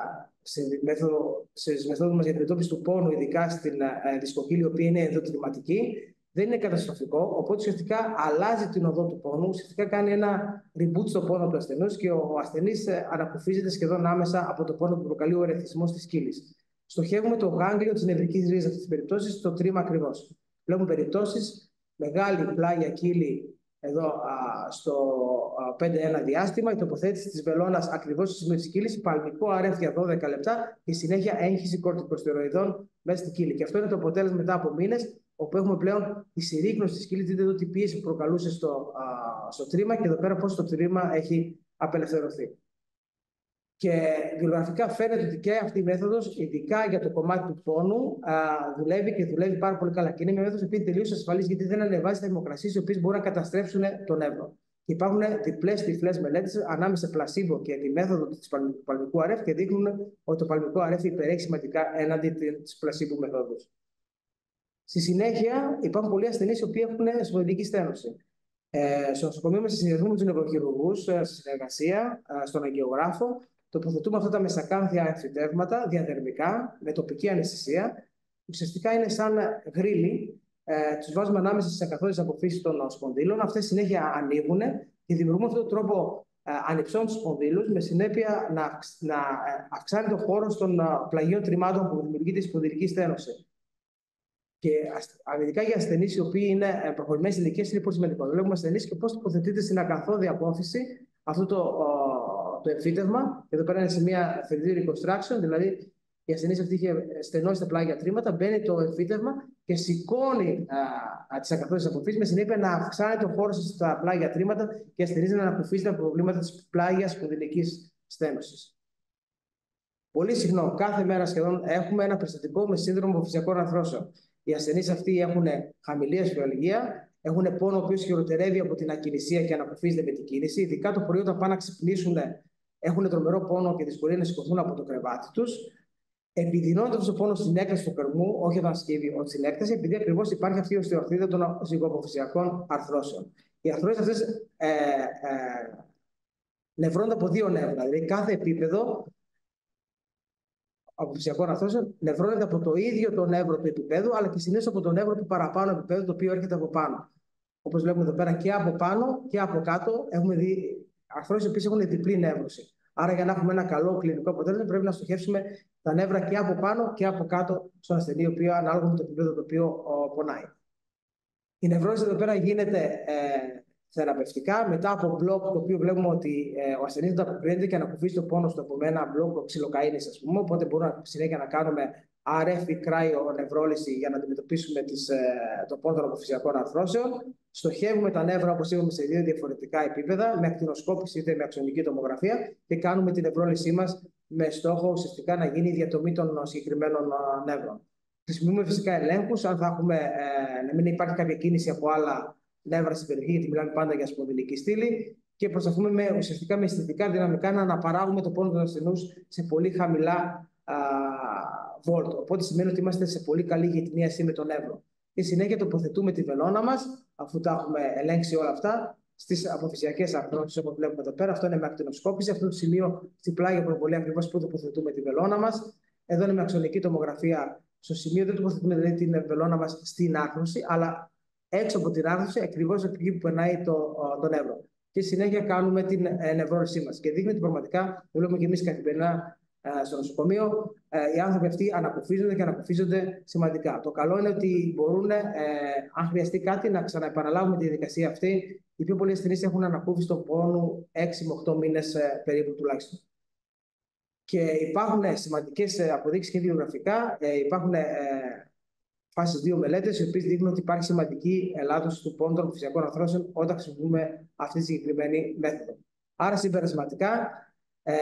στις μεθόδους μας για την εντόπιση του πόνου, ειδικά στην ε, δισκοκύλη, η οποία είναι ενδοτρυματική, δεν είναι καταστροφικό. Οπότε ουσιαστικά αλλάζει την οδό του πόνου, ουσιαστικά κάνει ένα reboot στο πόνο του ασθενούς και ο ασθενής ε, ανακουφίζεται σχεδόν άμεσα από το πόνο που προκαλεί ο ερεθισμός της κύλης. Στοχεύουμε το γάγκλιο της νευρικής ρίζας αυτής της περίπτωσης, στο τρίμα ακριβώς. Βλέπουμε περιπτώσεις, μεγάλη πλάγια κύλη. Εδώ α, στο α, πέντε ένα διάστημα, η τοποθέτηση της βελόνας ακριβώς στο σημείο της κύλης, παλμικό αρ εφ για δώδεκα λεπτά και συνέχεια έγχυση κορτικοστεροειδών μέσα στην κύλη. Και αυτό είναι το αποτέλεσμα μετά από μήνες, όπου έχουμε πλέον τη συρρίκνωση της κύλης. Δείτε εδώ τι πίεση που προκαλούσε στο, α, στο τρίμα και εδώ πέρα πώς το τρίμα έχει απελευθερωθεί. Και βιβλιογραφικά φαίνεται ότι και αυτή η μέθοδος, ειδικά για το κομμάτι του πόνου, α, δουλεύει και δουλεύει πάρα πολύ καλά. Και είναι μια μέθοδος που είναι τελείως ασφαλής, γιατί δεν ανεβάζει θερμοκρασίες οι οποίες μπορούν να καταστρέψουν τον νεύρο. Και υπάρχουν διπλές τυφλές μελέτες ανάμεσα σε πλασίμπο και τη μέθοδο του παλμικού αρ εφ και δείχνουν ότι το παλμικό αρ εφ υπερέχει σημαντικά έναντι της πλασίμπο μεθόδου. Στη συνέχεια, υπάρχουν πολλοί ασθενείς οι οποίοι έχουν σπονδυλική στένωση. Ε, στο νοσοκομείο μας, σε συνδυασμό με τους νευροχειρουργούς, σε συνεργασία, στον αγγεωγράφο, τοποθετούμε αυτά τα μεσακάνθια εμφυτεύματα διαδερμικά, με τοπική αναισθησία. Ουσιαστικά είναι σαν γρίλι. Ε, τους βάζουμε ανάμεσα στις ακαθόδεις αποφύσεις των σπονδύλων. Αυτές συνέχεια ανοίγουν και δημιουργούμε αυτόν τον τρόπο ε, ανυψώνουν τους σπονδύλους, με συνέπεια να, να αυξάνει το χώρο των πλαγίων τριμάτων που δημιουργείται η σπονδυλική στένωση. Και ειδικά για ασθενείς οι οποίοι είναι προχωρημένες ηλικίες είναι πολύ σημαντικό. Βλέπουμε ασθενείς και πώς τοποθετείται στην ακαθόδη απόφυση αυτό το, το εμφύτευμα. Εδώ πέρα είναι σε μια θεριδή reconstruction, δηλαδή η ασθενής αυτή είχε στενώσει τα πλάγια τρίματα, μπαίνει το εμφύτευμα και σηκώνει τις ακαθόδεις αποφύσεις με συνέπεια να αυξάνει το χώρο στα πλάγια τρίματα και η ασθενής να ανακουφίζει τα προβλήματα της πλάγιας σπονδυλικής στένωσης. Πολύ συχνό, κάθε μέρα σχεδόν έχουμε ένα περιστατικό με σύνδρομο αποφυσιακών αρθρώσεων. Οι ασθενείς αυτοί έχουν χαμηλή ασφιαλγία, έχουν πόνο ο οποίος χειροτερεύει από την ακινησία και ανακουφίζεται με την κίνηση. Ειδικά το πρωί, όταν πάνε να ξυπνήσουν, έχουν τρομερό πόνο και δυσκολία να σηκωθούν από το κρεβάτι τους. Επιδεινώνεται αυτό ο πόνο στην έκταση του κορμού, όχι όταν σκύβει, όχι στην έκταση, επειδή ακριβώς υπάρχει αυτή η οστεοαρθρίτιδα των ζυγοαποφυσιακών αρθρώσεων. Οι αρθρώσεις αυτές ε, ε, νευρώνονται από δύο νεύρα. Δηλαδή, κάθε επίπεδο αποφυσιακών αρθρώσεων νευρώνεται από το ίδιο το νεύρο του επίπεδου, αλλά και συνήθως από το νεύρο του παραπάνω επίπεδου, το οποίο έρχεται από πάνω. Όπως βλέπουμε εδώ πέρα, και από πάνω και από κάτω έχουμε δει αρθρώσεις που έχουν διπλή νεύρωση. Άρα, για να έχουμε ένα καλό κλινικό αποτέλεσμα, πρέπει να στοχεύσουμε τα νεύρα και από πάνω και από κάτω στον ασθενή, ο οποίο ανάλογα με το επίπεδο το οποίο ο, πονάει. Η νευρόζηση εδώ πέρα γίνεται ε, θεραπευτικά μετά από μπλοκ, το οποίο βλέπουμε ότι ε, ο ασθενής ανταποκρίνεται και ανακουφίζει το πόνο του από ένα μπλοκ ξυλοκαΐνης, ας πούμε. Οπότε μπορούμε συνέχεια να κάνουμε αρ εφ ή κραϊονευρόλυση για να αντιμετωπίσουμε τις, ε, το πόνο των αποφυσιακών αρθρώσεων. Στοχεύουμε τα νεύρα, όπως είπαμε, σε δύο διαφορετικά επίπεδα, με ακτινοσκόπηση είτε με αξονική τομογραφία, και κάνουμε την νευρόλυσή μας με στόχο ουσιαστικά να γίνει η διατομή των συγκεκριμένων νεύρων. Χρησιμοποιούμε φυσικά ελέγχους, αν θα έχουμε, ε, να μην υπάρχει κάποια κίνηση από άλλα νεύρα στην περιοχή, γιατί μιλάμε πάντα για σπονδυλική στήλη, και προσπαθούμε με, ουσιαστικά με αισθητικά δυναμικά να αναπαράγουμε το πόνο του ασθενούς σε πολύ χαμηλά α, βόλτ. Οπότε σημαίνει ότι είμαστε σε πολύ καλή γειτονίαση με το νεύρο. Και συνέχεια τοποθετούμε τη βελόνα μας, αφού τα έχουμε ελέγξει όλα αυτά, στις αποφυσιακές αρθρώσεις, όπως βλέπουμε εδώ πέρα. Αυτό είναι με ακτινοσκόπηση. Αυτό το σημείο στην πλάγια προβολή ακριβώς που τοποθετούμε τη βελόνα μας. Εδώ είναι με αξονική τομογραφία. Στο σημείο δεν τοποθετούμε δηλαδή την βελόνα μας στην άρθρωση, αλλά έξω από την άρθρωση, ακριβώς εκεί που περνάει το, το νεύρο. Και συνέχεια κάνουμε την ε, νευρόλυσή μας. Και δείχνει ότι πραγματικά, βλέπουμε και εμείς καθημερινά ε, στο νοσοκομείο, ε, οι άνθρωποι αυτοί ανακουφίζονται και ανακουφίζονται σημαντικά. Το καλό είναι ότι μπορούν, ε, αν χρειαστεί κάτι, να ξαναεπαναλάβουμε τη διαδικασία αυτή. Οι πιο πολλοί ασθενείς έχουν ανακούφιση των πόνου έξι με οκτώ μήνες ε, περίπου τουλάχιστον. Και υπάρχουν σημαντικές αποδείξεις και βιβλιογραφικά. Ε, υπάρχουν ε, φάσεις δύο μελέτες, οι οποίες δείχνουν ότι υπάρχει σημαντική ελάττωση του πόνου των αποφυσιακών αρθρώσεων όταν χρησιμοποιούμε αυτή τη συγκεκριμένη μέθοδο. Άρα, συμπερασματικά, ε,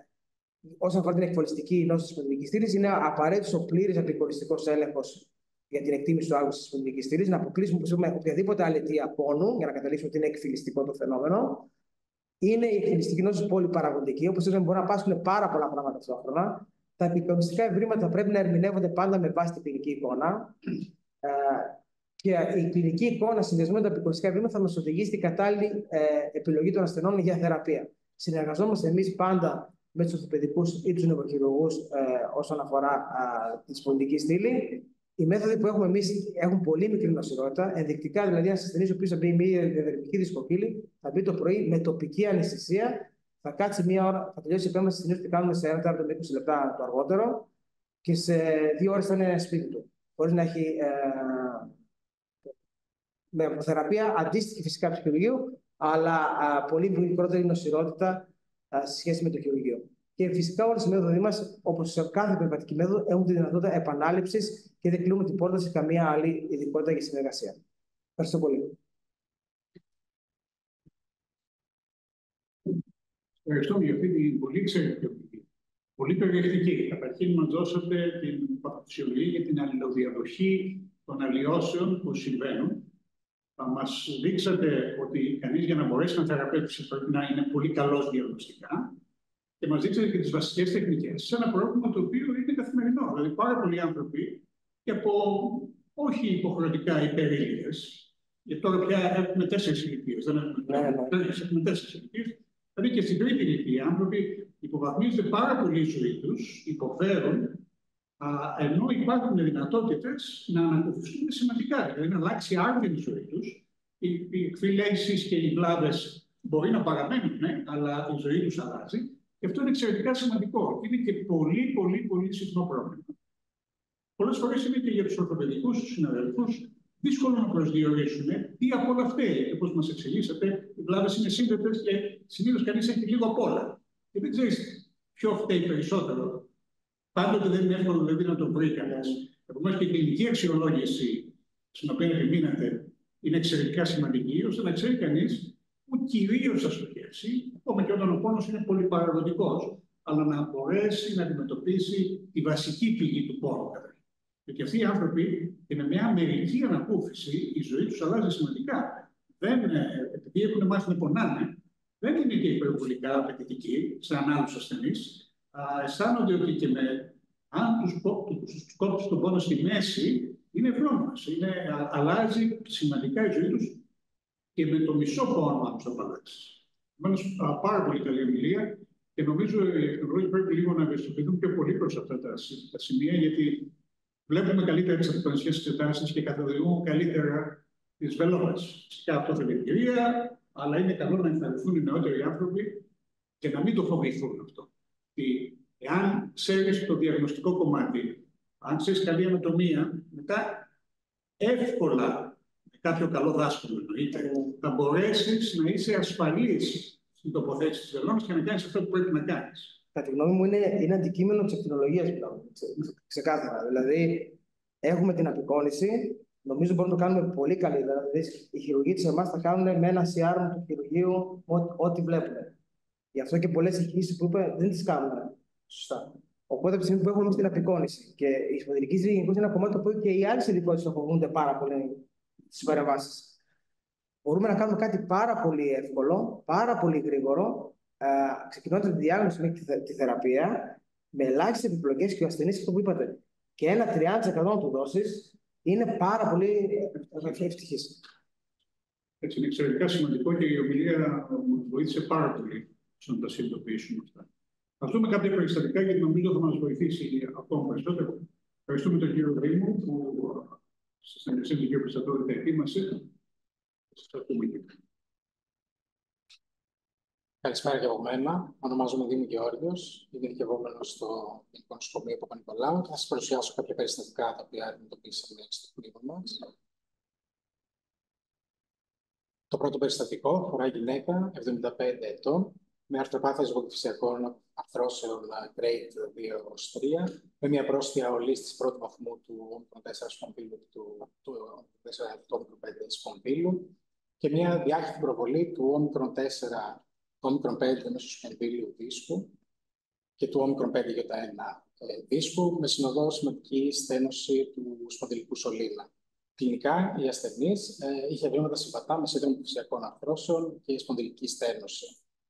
όσον αφορά την εκφωλιστική νόσο της σπονδυλικής στήλης, είναι απαραίτητος ο πλήρης απεικονιστικός έλεγχος για την εκτίμηση του άγχους της σπονδυλικής στήλης, να αποκλείσουμε οποιαδήποτε άλλη αιτία πόνου, για να καταλήξουμε ότι είναι εκφυλιστικό το φαινόμενο. Είναι η εκφυλιστική νόσος πολυπαραγωγική, όπως είπαμε, μπορεί να πάσχουν πάρα πολλά πράγματα ταυτόχρονα. Τα απεικονιστικά ευρήματα πρέπει να ερμηνεύονται πάντα με βάση την κλινική εικόνα. Ε, και η κλινική εικόνα, συνδυασμένη με τα απεικονιστικά ευρήματα, θα μας οδηγήσει στην κατάλληλη ε, επιλογή των ασθενών για θεραπεία. Συνεργαζόμαστε εμείς πάντα με τους ορθοπαιδικούς ή τους νευροχειρουργούς ε, όσον αφορά ε, τη σπονδυλική στήλη. Οι μέθοδοι που έχουμε εμείς έχουν πολύ μικρή νοσηρότητα. Ενδεικτικά, δηλαδή, ένα ασθενής ο οποίος θα μπει μια διαδερμική δισκοπύλη, θα μπει το πρωί με τοπική αναισθησία, θα κάτσει μία ώρα, θα τελειώσει η επέμβαση. Συνήθως τι κάνουμε σε ένα τέταρτο με είκοσι λεπτά το αργότερο, και σε δύο ώρες θα είναι σπίτι του. Χωρίς να έχει ε, με αποθεραπεία αντίστοιχη φυσικά του χειρουργείου, αλλά α, πολύ μικρότερη νοσηρότητα α, σε σχέση με το χειρουργείο. Και φυσικά όλες οι μέθοδοι μας, όπως σε κάθε πνευματική μέθοδο, έχουν τη δυνατότητα επανάληψης και δεν κλείνουμε την πόρτα σε καμία άλλη ειδικότητα για συνεργασία. Ευχαριστώ πολύ. Ευχαριστώ για αυτή την πολύ εξαιρετική, πολύ περιεκτική. Καταρχήν μας δώσατε την παθοφυσιολογία για την αλληλοδιαδοχή των αλλοιώσεων που συμβαίνουν. Μας δείξατε ότι κανείς για να μπορέσει να θεραπεύσει πρέπει να είναι πολύ καλός διαγνωστικά. Και μας δείξατε και τις βασικές τεχνικές σε ένα πρόβλημα το οποίο είναι καθημερινό. Δηλαδή, πάρα πολλοί άνθρωποι και από όχι υποχρεωτικά υπερήλικες, γιατί τώρα πια έχουμε τέσσερις ηλικίες, δεν έχουμε, έχουμε τέσσερις ηλικίες. Δηλαδή και στην τρίτη ηλικία οι άνθρωποι υποβαθμίζονται πάρα πολύ η ζωή τους, υποφέρουν, α, ενώ υπάρχουν δυνατότητες να ανακουφιστούν σημαντικά, δηλαδή να αλλάξει άρδιν η ζωή τους. Οι, οι εκφυλέσεις και οι βλάβες μπορεί να παραμένουν, ναι, αλλά η ζωή τους αλλάζει. Και αυτό είναι εξαιρετικά σημαντικό. Είναι και πολύ, πολύ, πολύ συχνό πρόβλημα. Πολλές φορές είναι και για τους ορθοπαιδικούς συναδελφούς δύσκολο να προσδιορίσουν τι από όλα φταίει. Όπως μας εξηγήσατε, οι βλάβες είναι σύνδετες και συνήθως κανείς έχει λίγο απ' όλα. Και δεν ξέρεις ποιο φταίει περισσότερο. Πάντοτε δεν είναι εύκολο δηλαδή να το βρει κανείς. Επομένως και η κλινική αξιολόγηση, στην οποία επιμείνατε, είναι εξαιρετικά σημαντική, ώστε να ξέρει κανείς που κυρίως θα στοχεύσει, ακόμα και όταν ο πόνος είναι πολυπαραγωγικός, αλλά να μπορέσει να αντιμετωπίσει τη βασική πηγή του πόνου. Γιατί αυτοί οι άνθρωποι και με μια μερική ανακούφιση η ζωή τους αλλάζει σημαντικά. Δεν, επειδή έχουν μάθει να πονάνε, δεν είναι και υπερβολικά απαιτητική σαν άλλους ασθενείς. Αισθάνονται ότι και με, αν τους, τους κόψει τον πόνο στη μέση, είναι ευγνώμονες. Αλλάζει σημαντικά η ζωή τους και με το μισό πόνο αν τους απαλλάξει. Επομένως, πάρα πολύ καλή ομιλία και νομίζω ότι πρέπει λίγο να ευαισθητοποιηθούν πιο πολύ προς αυτά τα, τα σημεία, γιατί βλέπουμε καλύτερα τις αυτοκτονικές εξετάσεις και καθοδηγούν καλύτερα τις βελόνες. Φυσικά αυτό θέλει εμπειρία, αλλά είναι καλό να ενθαρρυνθούν οι νεότεροι άνθρωποι και να μην το φοβηθούν αυτό. Ότι εάν ξέρεις το διαγνωστικό κομμάτι, αν ξέρεις καλή ανατομία, μετά εύκολα, με κάποιο καλό δάσκαλο εννοείται, θα μπορέσεις να είσαι ασφαλής στην τοποθέτηση της βελόνας και να κάνεις αυτό που πρέπει να κάνεις. Κατά τη γνώμη μου, είναι, είναι αντικείμενο της ακτινολογίας πλέον. Ξεκάθαρα. Δηλαδή, έχουμε την απεικόνηση. Νομίζω μπορούμε να το κάνουμε πολύ καλύτερα. Δηλαδή, οι χειρουργοί της εμάς θα κάνουν με ένα σι αρ του χειρουργείου ό,τι βλέπουν. Γι' αυτό και πολλές εγχείρησεις που είπε δεν τις κάνουν σωστά. Οπότε, από τη στιγμή που έχουμε την απεικόνηση και η σπονδυλική ζύγη είναι ένα κομμάτι που και οι άλλες ειδικότητες φοβούνται πάρα πολύ στις παρεμβάσεις. Μπορούμε να κάνουμε κάτι πάρα πολύ εύκολο, πάρα πολύ γρήγορο, ξεκινώντας τη διάγνωση μέχρι τη, τη θεραπεία, με ελάχιστες επιπλοκές και ο ασθενής, αυτό που είπατε, και ένα τριάντα τοις εκατό του δώσεις. Είναι πάρα πολύ ευτυχής. Έτσι, είναι εξαιρετικά σημαντικό και η ομιλία μας βοήθησε πάρα πολύ στο να τα συνειδητοποιήσουμε αυτά. Θα δούμε κάποια περιστατικά, γιατί νομίζω θα μας βοηθήσει ακόμα περισσότερο. Ευχαριστούμε τον κύριο Δήμου που στη συνεργασία του κύριο Πιστατόρη τα ετοίμασε. Καλησπέρα και από μένα. Ονομάζομαι Δήμου Γεώργιος, είμαι ειδικευόμενος στο Ελληνικό Νοσοκομείο Παπα-Νικολάου και θα σας παρουσιάσω κάποια περιστατικά τα οποία αντιμετωπίσαμε στο τμήμα μας. Το πρώτο περιστατικό αφορά γυναίκα εβδομήντα πέντε ετών με αρθροπάθεια ζυγοκεφαλικών αρθρώσεων grade δύο έως τρία, με μια πρόστια ολίσθηση πρώτου βαθμού του όμικρον τέσσερα σπονδύλου του, του όμικρον πέντε σπονδύλου και μια διάχυτη προβολή του όμικρον τέσσερα του όμικρον πέντε μέσω σπονδύλιου δίσκου και του όμικρον πέντε γιώτα ένα ε, δίσκου με συνοδό σημαντική στένωση του σπονδυλικού σωλήνα. Κλινικά, η ασθενής ε, είχε βήματα συμβατά με σύνδρομο φυσιακών αρθρώσεων και σπονδυλική στένωση.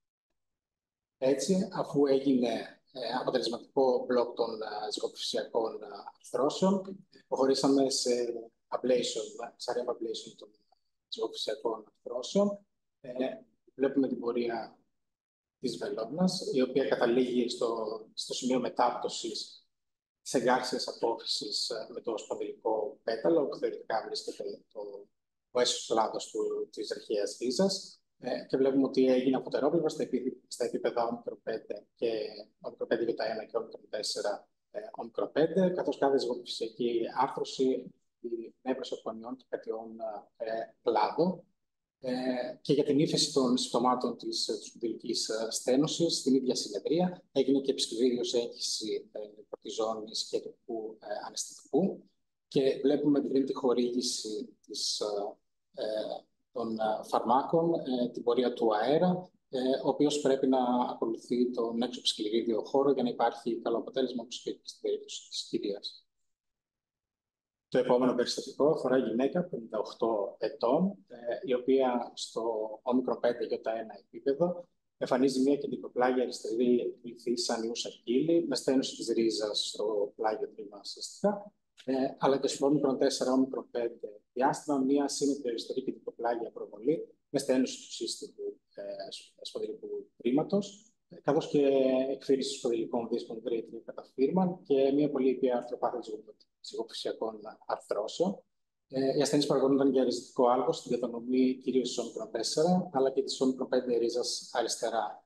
Έτσι, αφού έγινε ε, αποτελεσματικό μπλοκ των ε, ζυγοκεφαλικών αρθρώσεων, προχωρήσαμε σε ablation, σε αρέμβα ablation των ζυγοκεφαλικών αρθρώσεων. Ε, βλέπουμε την πορεία της βελόνας, η οποία καταλήγει στο, στο σημείο μετάπτωσης σε εγκάρσιας απόφυσης με το σπονδυλικό πέταλο, όπου θεωρητικά βρίσκεται το, ο έσως λάδος της αρχαίας ρίζας, ε, και βλέπουμε ότι έγινε αποτερόπλευρα στα, επί, στα επίπεδα όμικρον πέντε και όμικρον πέντε γιώτα ένα και όμικρον τέσσερα ε, όμικρον πέντε, καθώς κάθε ζυγοκεφαλική άρθρωση νεύρωση απονιών και κατιών ε, κλάδο. Ε, και για την ύφεση των συμπτωμάτων της σπονδυλικής στένωσης, στην ίδια συνεδρία, έγινε και επισκληρίδιος έγχυση ε, κορτιζόνης και τοπικού ε, αναισθητικού και βλέπουμε πριν τη χορήγηση της, ε, των φαρμάκων ε, την πορεία του αέρα, ε, ο οποίος πρέπει να ακολουθεί τον έξω επισκληρίδιο χώρο για να υπάρχει καλό αποτέλεσμα, όπως και στην περίπτωση της κυρίας. Το επόμενο περιστατικό αφορά γυναίκα πενήντα οκτώ ετών, η οποία στο όμικρον πέντε γιώτα ένα επίπεδο εμφανίζει μια κεντρικοπλάγια αριστερή εκπληκτή σαν ιούσα κύλη με στένωση της ρίζας στο πλάγιο τμήμα αστικά, ε, αλλά και στο όμικρον τέσσερα όμικρον πέντε διάστημα μια σύννετη αριστερή κεντρικοπλάγια προβολή με στένωση του σύστημου ε, σπονδυλικού τμήματος, καθώς και εκφύριση σπονδυλικών δίσκων grade τρία κατά φύρμα και μια πολύ ήπια αρθροπάθεια ζυγοκεφαλικών αρθρώσεων. Ε, οι ασθενείς παραγωνούνταν για ριζικό άλγος στην κατανομή κυρίως της όμικρον τέσσερα, αλλά και της όμικρον πέντε ρίζας αριστερά.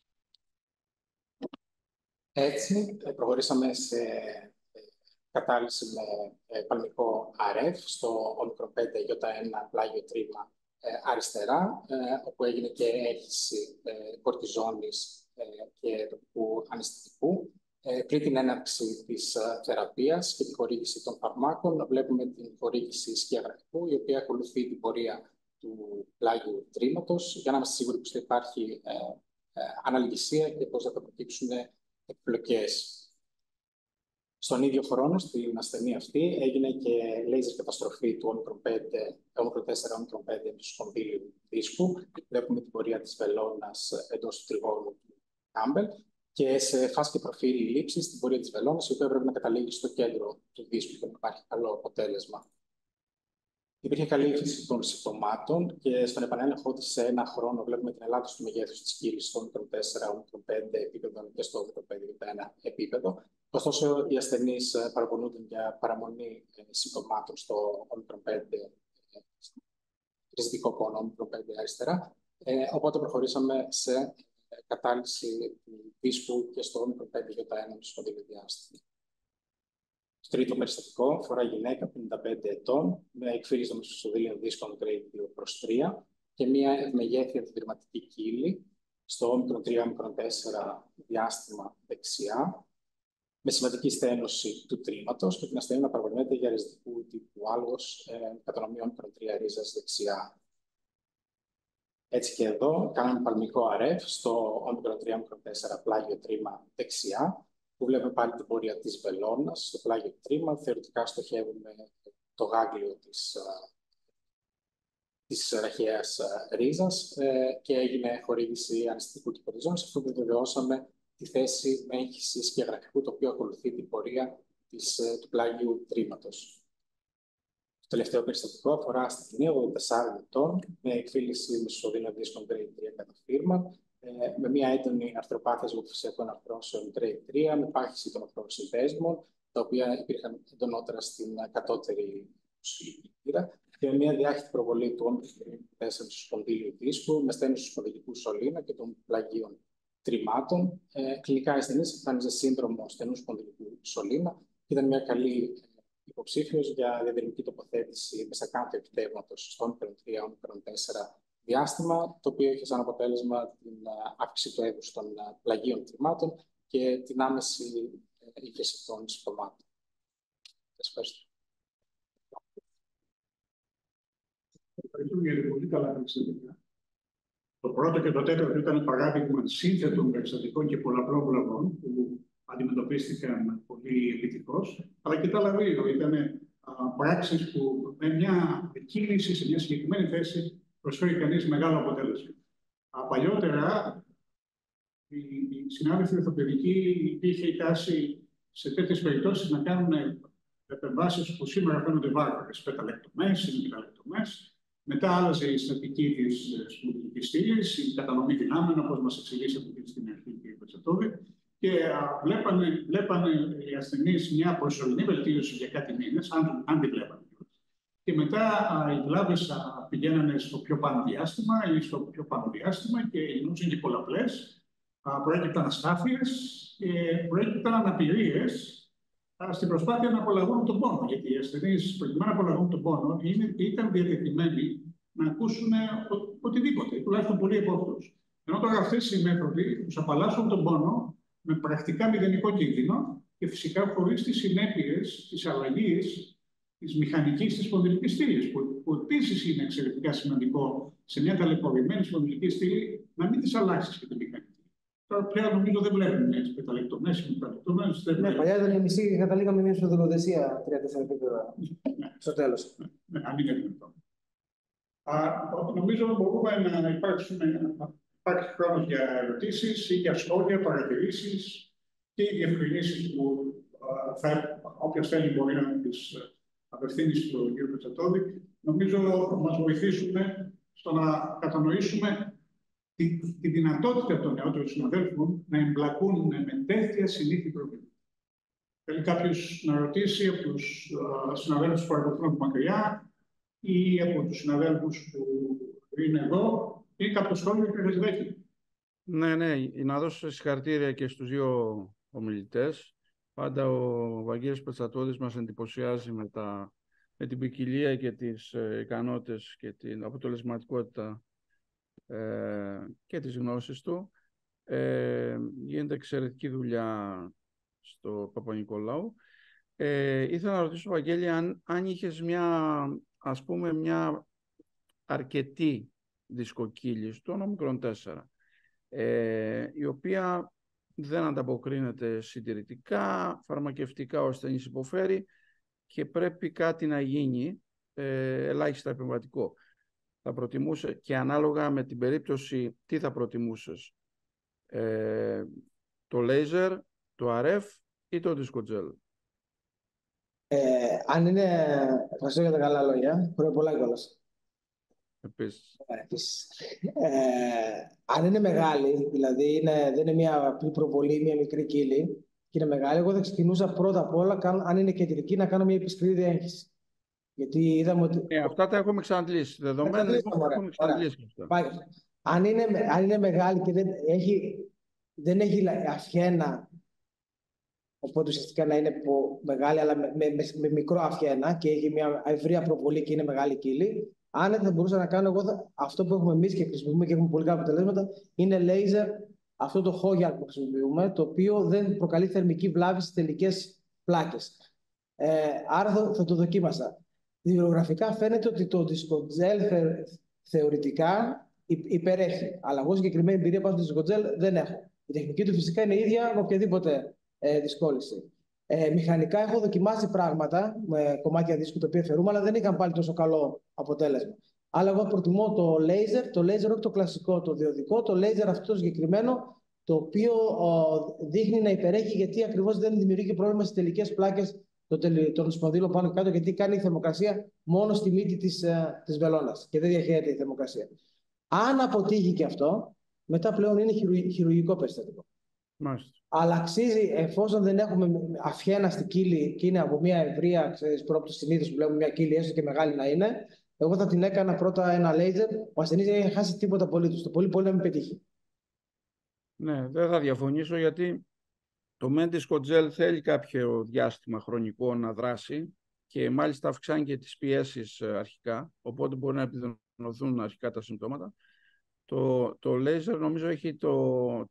Έτσι, προχωρήσαμε σε κατάλυση με παλμικό αρ εφ στο όμικρον πέντε γιώτα ένα πλάγιο τρίμα αριστερά, όπου έγινε και έγχυση κορτιζόνης και τοπικού αναισθητικού. Πριν την έναρξη της θεραπείας και τη χορήγηση των φαρμάκων, βλέπουμε την χορήγηση σκιαγραφικού, η οποία ακολουθεί την πορεία του πλάγιου τρίματος, για να είμαστε σίγουροι πως θα υπάρχει ε, ε, αναλγησία και πως θα προκύψουν επιπλοκές. Στον ίδιο χρόνο, στην ασθενή αυτή, έγινε και λέιζερ καταστροφή του όμικρον πέντε, όμικρον τέσσερα, όμικρον πέντε του σπονδύλιου δίσκου. Βλέπουμε την πορεία της βελόνας εντός του τριγώνου του Κάμπελ και σε φάση και προφίλ λήψης στην πορεία της βελόνας, η οποία πρέπει να καταλήγει στο κέντρο του δίσκου για να υπάρχει καλό αποτέλεσμα. Υπήρχε καλή ύφεση των συμπτωμάτων και στον επανέλεγχό της σε ένα χρόνο βλέπουμε την ελάττωση του μεγέθους της κύλης στο όμικρον τέσσερα, όμικρον πέντε επίπεδο και στο όμικρον πέντε ένα επίπεδο. Ωστόσο, οι ασθενείς παραπονούνται για παραμονή συμπτωμάτων στο όμικρον πέντε, ριζικό πόνο, όμικρον πέντε αριστερά. Ε, οπότε προχωρήσαμε σε κατάλυση του δίσκου και στο όμικρον πέντε ένα του σπονδύλιου διάστημα. Το τρίτο περιστατικό αφορά γυναίκα πενήντα πέντε ετών με εκφύλιση των μεσοσωδήλιων δίσκων grade δύο προς τρία και μια ευμεγέθη αντιδρυματική κύλη στο όμικρον τρία, όμικρον τέσσερα διάστημα δεξιά, με σημαντική στένωση του τρίματος και την ασθενή να παραπονιέται για ριζικού τύπου άλγος ε, κατανομή όμικρον τρία ρίζας δεξιά. Έτσι και εδώ κάναμε παλμικό αρ εφ στο όμικρον τρία, όμικρον τέσσερα πλάγιο τρίμα δεξιά, που βλέπουμε πάλι την πορεία της βελόνας στο πλάγιο τρίμα. Θεωρητικά στοχεύουμε το γάγλιο της, της ραχαίας ρίζας ε, και έγινε χορήγηση αναισθητικού του κοριζόνης. Αυτό που βεβαιώσαμε τη θέση μέγχησης και γραφικού, το οποίο ακολουθεί την πορεία της, του πλάγιου τρίματος. Το τελευταίο περιστατικό αφορά ασθενή ογδόντα τεσσάρων ετών με εκφύλιση μεσοσωδήλων δίσκων grade τρία κατά φύρμα, με μια έντονη αρθροπάθεια ζυγοφυσιακών αρθρώσεων grade τρία, με πάχυση των ορθών συνδέσμων, τα οποία υπήρχαν εντονότερα στην κατώτερη πλήρα, και με μια διάχυτη προβολή του όμικρον τέσσερα του σπονδύλιου δίσκου, με στένωση του σπονδυλικού σωλήνα και των πλαγίων τριμάτων. Ε, κλινικά η ασθενή εμφάνιζε σύνδρομο στενού σπονδυλικού σωλήνα και ήταν μια καλή υποψήφιος για διαδρομική τοποθέτηση μεσακάντου επιτεύγματος στο όμικρον τρία, όμικρον τέσσερα διάστημα, το οποίο είχε σαν αποτέλεσμα την αύξηση του έδους των πλαγίων τριμάτων και την άμεση ύφεση των συμπτωμάτων. Ευχαριστώ. Ευχαριστούμε για την πολύ καλά περιστατικά. Το πρώτο και το τέταρτο ήταν παράδειγμα σύνθετων περιστατικών και πολλαπλών βλαβών που αντιμετωπίστηκαν πολύ επιτυχώς, αλλά και τα άλλα δύο ήταν πράξεις που με μια κίνηση σε μια συγκεκριμένη θέση προσφέρει κανείς μεγάλο αποτέλεσμα. Α, παλιότερα, οι, οι συνάδελφοι ορθοπαιδικοί υπήρχε η τάση σε τέτοιες περιπτώσεις να κάνουν επεμβάσεις που σήμερα φαίνονται βάρβαρες, πεταλεκτομές, συνεπιταλεκτομές. Μετά άλλαζε η στατική της σπονδυλικής στήλης, η κατανομή δυνάμεων, όπως μας εξηγήσατε στην αρχή, κύριε Πετσατώδη. Και α, βλέπανε, βλέπανε οι ασθενείς μια προσωρινή βελτίωση για κάτι μήνες, αν, αν τη βλέπανε. Και μετά α, οι βλάβες πηγαίνανε στο πιο πάνω διάστημα ή στο πιο πάνω διάστημα και γινούσαν και πολλαπλές. Προέκυπταν αστάθειες και προέκυπταν αναπηρίες α, στην προσπάθεια να απολαγούν τον πόνο. Γιατί οι ασθενείς, προκειμένου να απολαγούν τον πόνο, είναι, ήταν διατεθειμένοι να ακούσουν ο, οτιδήποτε, τουλάχιστον πολλοί από αυτούς. Ενώ τώρα αυτές οι μέθοδοι τους απαλλάσσουν τον πόνο με πρακτικά μηδενικό κίνδυνο και φυσικά χωρίς τις συνέπειες της αλλαγής της μηχανικής της σπονδυλικής στήλης, που, που επίσης είναι εξαιρετικά σημαντικό σε μια ταλαιπωρημένη σπονδυλική στήλη να μην τις αλλάξεις και τη μηχανική. Τώρα πλέον νομίζω δεν βλέπουμε έτσι πεταλεκτομές ή μεταλλεκτομές. Ναι, παλιά ήταν η μισή και καταλήγαμε μια σοδηλοδεσία τρία τέσσερα επίπεδα στο τέλος. Ναι, αν είναι δυνατόν. Νομίζω μπορούμε να υπάρξουμε. Υπάρχει χρόνος για ερωτήσεις ή για σχόλια, παρατηρήσεις και διευκρινήσεις που θα, όποιος θέλει μπορεί να τις απευθύνει στον κύριο Πετσατώδη. Νομίζω θα μας βοηθήσουν στο να κατανοήσουμε τη, τη δυνατότητα των νεότερων συναδέλφων να εμπλακούν με τέτοια συνήθη προβλήματα. Θέλει κάποιος να ρωτήσει από τους συναδέλφους που παρακολουθούν από μακριά ή από τους συναδέλφους που είναι εδώ. Ή κάποιο σχόλιο, κύριε Ρεζιδέκη. Ναι, ναι, να δώσω συγχαρητήρια και στους δύο ομιλητές. Πάντα ο Βαγγέλης Πετσατώδης μας εντυπωσιάζει με, τα, με την ποικιλία και τις ε, ικανότητες και την αποτελεσματικότητα ε, και τις γνώσεις του. Ε, γίνεται εξαιρετική δουλειά στο Παπα-Νικολάου. Ε, ήθελα να ρωτήσω, Βαγγέλη, αν, αν είχες μια, ας πούμε, μια αρκετή δισκοκύλη στο όμικρον τέσσερα, ε, η οποία δεν ανταποκρίνεται συντηρητικά, φαρμακευτικά ο ασθενής υποφέρει και πρέπει κάτι να γίνει, ε, ελάχιστα επεμβατικό. Θα προτιμούσε, και ανάλογα με την περίπτωση, τι θα προτιμούσες, ε, το λέιζερ, το αρ εφ ή το δισκοτζέλ? Ε, αν είναι, ευχαριστώ για τα καλά λόγια, χρόνια πολλά κιόλας. Επίσης. Επίσης. Ε, αν είναι μεγάλη, δηλαδή είναι, δεν είναι μια απλή προβολή, μια μικρή κύλη, και είναι μεγάλη, εγώ θα ξεκινούσα πρώτα απ' όλα, αν είναι κεντρική, να κάνω μια επισκληρή διέγχυση. Γιατί είδαμε ότι. Ε, αυτά τα έχουμε εξαντλήσει. Δεδομένα τα έχουμε εξαντλήσει αυτά. Αν είναι, αν είναι μεγάλη και δεν έχει, δεν έχει αυχένα, οπότε ουσιαστικά να είναι μεγάλη, αλλά με, με, με μικρό αυχένα και έχει μια ευρεία προβολή και είναι μεγάλη κύλη, άνετα θα μπορούσα να κάνω εγώ θα, αυτό που έχουμε εμείς και χρησιμοποιούμε και έχουμε πολύ καλά αποτελέσματα, είναι λέιζερ, αυτό το Hoyard που χρησιμοποιούμε, το οποίο δεν προκαλεί θερμική βλάβη στις τελικές πλάκες. Ε, άρα θα, θα το δοκίμασα. Βιβλιογραφικά φαίνεται ότι το δισκοτζέλ θε, θεωρητικά υπερέχει. Αλλά εγώ συγκεκριμένη εμπειρία πάνω στο δισκοτζέλ δεν έχω. Η τεχνική του φυσικά είναι ίδια με οποιαδήποτε ε, δυσκόληση. Ε, μηχανικά έχω δοκιμάσει πράγματα με κομμάτια δίσκου τα οποία φερούμε, αλλά δεν είχαν πάλι τόσο καλό αποτέλεσμα. Αλλά εγώ προτιμώ το laser, το laser όχι το κλασικό, το διοδικό, το laser αυτό το συγκεκριμένο, το οποίο ο, δείχνει να υπερέχει γιατί ακριβώς δεν δημιουργεί πρόβλημα στις τελικές πλάκες των σπονδύλων πάνω και κάτω, γιατί κάνει η θερμοκρασία μόνο στη μύτη της, ε, της βελόνας και δεν διαχέεται η θερμοκρασία. Αν αποτύχει και αυτό, μετά πλέον είναι χειρουργικό περιστατικό. Μάλιστα. Αλλά αξίζει, εφόσον δεν έχουμε αυχένα στην κύλη και είναι από μια ευρεία πρόπτωση συνήθως που βλέπουμε μια κύλη, έστω και μεγάλη να είναι, εγώ θα την έκανα πρώτα ένα λέιζερ, ο ασθενής δεν έχει χάσει τίποτα απολύτως. Το πολύ πολύ να μην πετύχει. Ναι, δεν θα διαφωνήσω γιατί το Mendisco Gel θέλει κάποιο διάστημα χρονικό να δράσει και μάλιστα αυξάνει και τις πιέσεις αρχικά, οπότε μπορεί να επιδεινωθούν αρχικά τα συμπτώματα. Το, το laser νομίζω έχει το,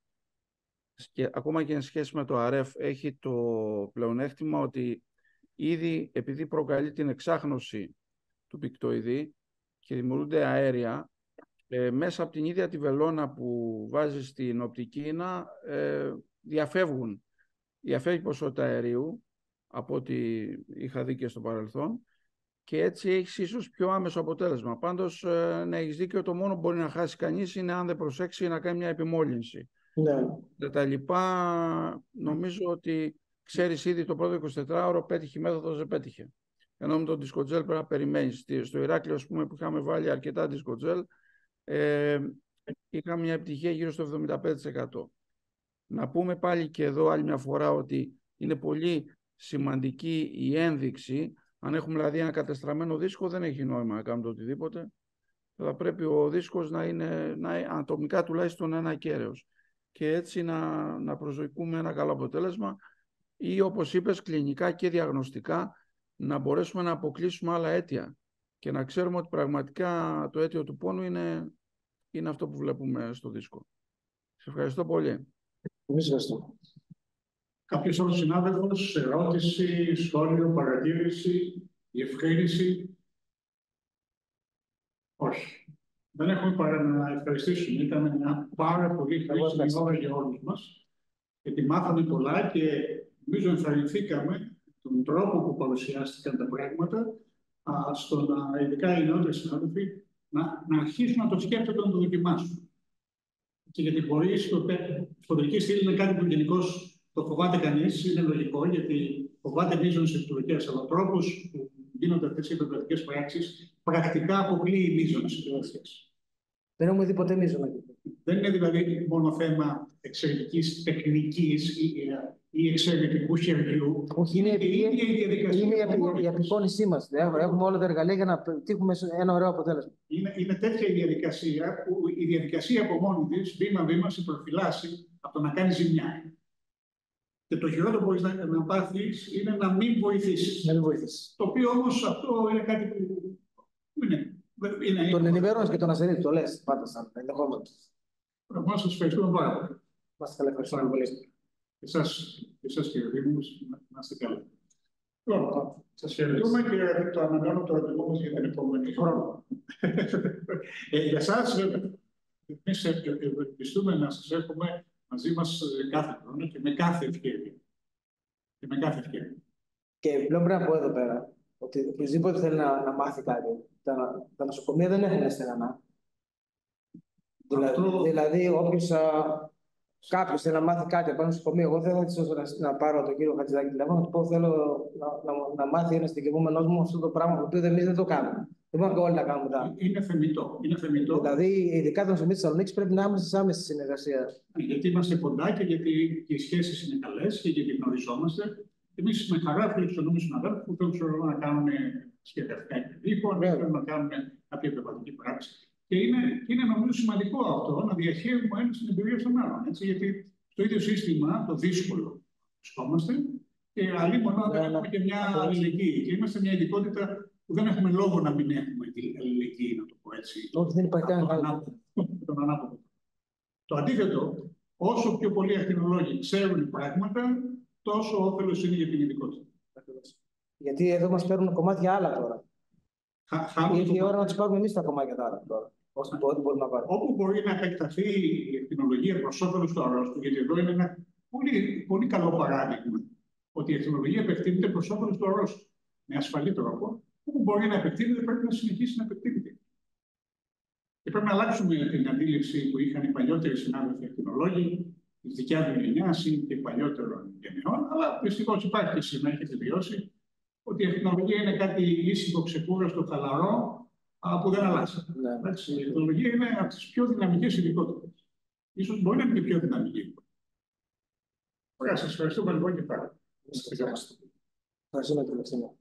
και ακόμα και εν σχέση με το αρ εφ, έχει το πλεονέκτημα ότι ήδη επειδή προκαλεί την εξάχνωση του πικτοειδή και δημιουργούνται αέρια, ε, μέσα από την ίδια τη βελόνα που βάζει στην οπτική ίνα, ε, διαφεύγουν. Διαφεύγει ποσότητα αερίου από ό,τι είχα δει και στο παρελθόν και έτσι έχεις ίσως πιο άμεσο αποτέλεσμα. Πάντως, ε, να έχεις δίκιο, το μόνο που μπορεί να χάσει κανείς είναι αν δεν προσέξει να κάνει μια επιμόλυνση. Ναι. Τα λοιπά, νομίζω ότι ξέρεις ήδη το πρώτο εικοσιτετράωρο πέτυχε η μέθοδος, δεν πέτυχε. Ενώ με τον δισκοτζέλ πρέπει να περιμένεις. Στο Ηράκλειο, ας πούμε, που είχαμε βάλει αρκετά δισκοτζέλ, ε, είχαμε μια επιτυχία γύρω στο εβδομήντα πέντε τοις εκατό. Να πούμε πάλι και εδώ άλλη μια φορά ότι είναι πολύ σημαντική η ένδειξη. Αν έχουμε δηλαδή ένα κατεστραμμένο δίσκο, δεν έχει νόημα να κάνουμε το οτιδήποτε. Θα πρέπει ο δίσκος να είναι, να, ανατομικά τουλάχιστον ένα ακέραιος. Και έτσι να, να προσδοκούμε ένα καλό αποτέλεσμα ή, όπως είπες, κλινικά και διαγνωστικά να μπορέσουμε να αποκλείσουμε άλλα αίτια και να ξέρουμε ότι πραγματικά το αίτιο του πόνου είναι, είναι αυτό που βλέπουμε στο δίσκο. Σε ευχαριστώ πολύ. Εμείς ευχαριστώ. Κάποιος άλλος συνάδελφος, ερώτηση, σχόλιο, παρατήρηση, διευκρίνηση? Όχι. Δεν έχουμε παρά να ευχαριστήσουμε. Ήταν μια πάρα πολύ χρήσιμη ώρα για όλους μας. Γιατί μάθαμε πολλά και νομίζω ενθαρρυνθήκαμε τον τρόπο που παρουσιάστηκαν τα πράγματα, α, στο να, ειδικά οι νεότεροι συνάδελφοι, να, να αρχίσουν να το σκέφτονται να το δοκιμάσουν. Και γιατί μπορεί στο τελική στήλη είναι κάτι που γενικώς το φοβάται κανείς, είναι λογικό, γιατί φοβάται μείζονες επιλογές, αλλά ο τρόπος που γίνονται αυτές οι επαγγελματικές πράξεις πρακτικά αποκλείει μείζονες επιλογές. Δεν έχουμε δει ποτέ μείζωνα. Δεν είναι δηλαδή μόνο θέμα εξαιρετικής τεχνικής ή, ή εξαιρετικού χεριού. Όχι, είναι, είναι, η, είναι η, η απεικόνισή μας. Έχουμε όλα τα εργαλεία για να πετύχουμε ένα ωραίο αποτέλεσμα. Είναι, είναι τέτοια η διαδικασία που η διαδικασία από μόνη της βήμα-βήμα σε προφυλάσσει από το να κάνει ζημιά. Και το χειρότερο που μπορείς να, να πάθεις είναι να μην βοηθήσεις. Να μην βοηθήσεις. Το οποίο όμως αυτό είναι κάτι που είναι. είναι τον ενημερώνεις και τον ασθενή, το λες πάντα σαν ενδεχόμενο. Πραγματικά σας ευχαριστούμε πάρα πολύ. Μας καλά, ευχαριστούμε πολύ. Εσάς, εσάς κύριε Δήμος, να είστε καλά. Λοιπόν, σας χαιρετούμε και το αναγκάνω το ραντεβού μας για την επόμενη χρόνο. ε, για εσάς, εμείς ευελπιστούμε να σας έχουμε μαζί μας κάθε χρόνο και με κάθε ευκαιρία. Και με κάθε ευκαιρία. Και πλέον πρέπει να πω εδώ πέρα ότι οποιοδήποτε θέλει να, να μάθει κάτι, τα, τα νοσοκομεία δεν έχουν στεγανά. Αυτό... Δηλαδή, δηλαδή όποιος κάποιο θέλει να μάθει κάτι από ένα νοσοκομείο, εγώ δεν θα θέλω να, να πάρω τον κύριο Χατζηδάκη τηλέφωνο να του πω: θέλω να, να, να μάθει ένα δικαιωμένο μου αυτό το πράγμα που εμεί δεν το κάνουμε. Δεν μπορούμε όλοι να κάνουμε τα. Είναι θεμιτό. Είναι θεμιτό. Δηλαδή, ειδικά το νοσοκομείο τη Θεσσαλονίκη πρέπει να είμαστε σε άμεση συνεργασία. Γιατί είμαστε κοντά και γιατί οι σχέσεις είναι καλές και γιατί γνωριζόμαστε. Εμείς με χαρά φιλοξενούμε συναδέλφους που θέλουν να κάνουν σχεδιαστικά εκδίκων, θέλουν να κάνουν κάποια επαγγελματική πράξη. Και είναι, είναι νομίζω σημαντικό αυτό να διαχέουμε ο ένας την εμπειρία των άλλων. Έτσι, γιατί στο ίδιο σύστημα, το δύσκολο, βρισκόμαστε και αλλήμον δεν έχουμε και μια αλληλεγγύη. Και είμαστε μια ειδικότητα που δεν έχουμε λόγο να μην έχουμε αλληλεγγύη, να το πω έτσι. Όχι, δεν υπάρχει κανένα. Τον ανάποδο. Το αντίθετο, όσο πιο πολλοί ακτινολόγοι ξέρουν πράγματα, τόσο όφελος είναι για την ειδικότητα. Γιατί εδώ μας παίρνουν κομμάτια άλλα τώρα. Ήρθε η ώρα να τους πάρουμε εμείς τα κομμάτια τα άλλα τώρα. Όσο μπορούμε να πάρουμε. Όπου μπορεί να επεκταθεί η ακτινολογία προς όφελος του αρρώστου, γιατί εδώ είναι ένα πολύ, πολύ καλό παράδειγμα ότι η ακτινολογία επεκτείνεται προς όφελος του αρρώστου. Με ασφαλή τρόπο, όπου μπορεί να επεκτείνεται, πρέπει να συνεχίσει να επεκτείνεται. Και πρέπει να αλλάξουμε την αντίληψη που είχαν οι παλιότεροι συνάδελφοι ακτινολόγοι, τη δικιά του γενιά ή και παλιότερων γενεών, αλλά δυστυχώς υπάρχει και σήμερα, έχετε βιώσει, ότι η ακτινολογία είναι κάτι ήσυχο, ξεκούραστο, χαλαρό, που δεν αλλάζει. Ναι. Η ακτινολογία είναι από τις πιο δυναμικές ειδικότητες. Ίσως μπορεί να είναι και πιο δυναμική. Ωραία, σας ευχαριστώ πολύ και πάλι. Ευχαριστούμε.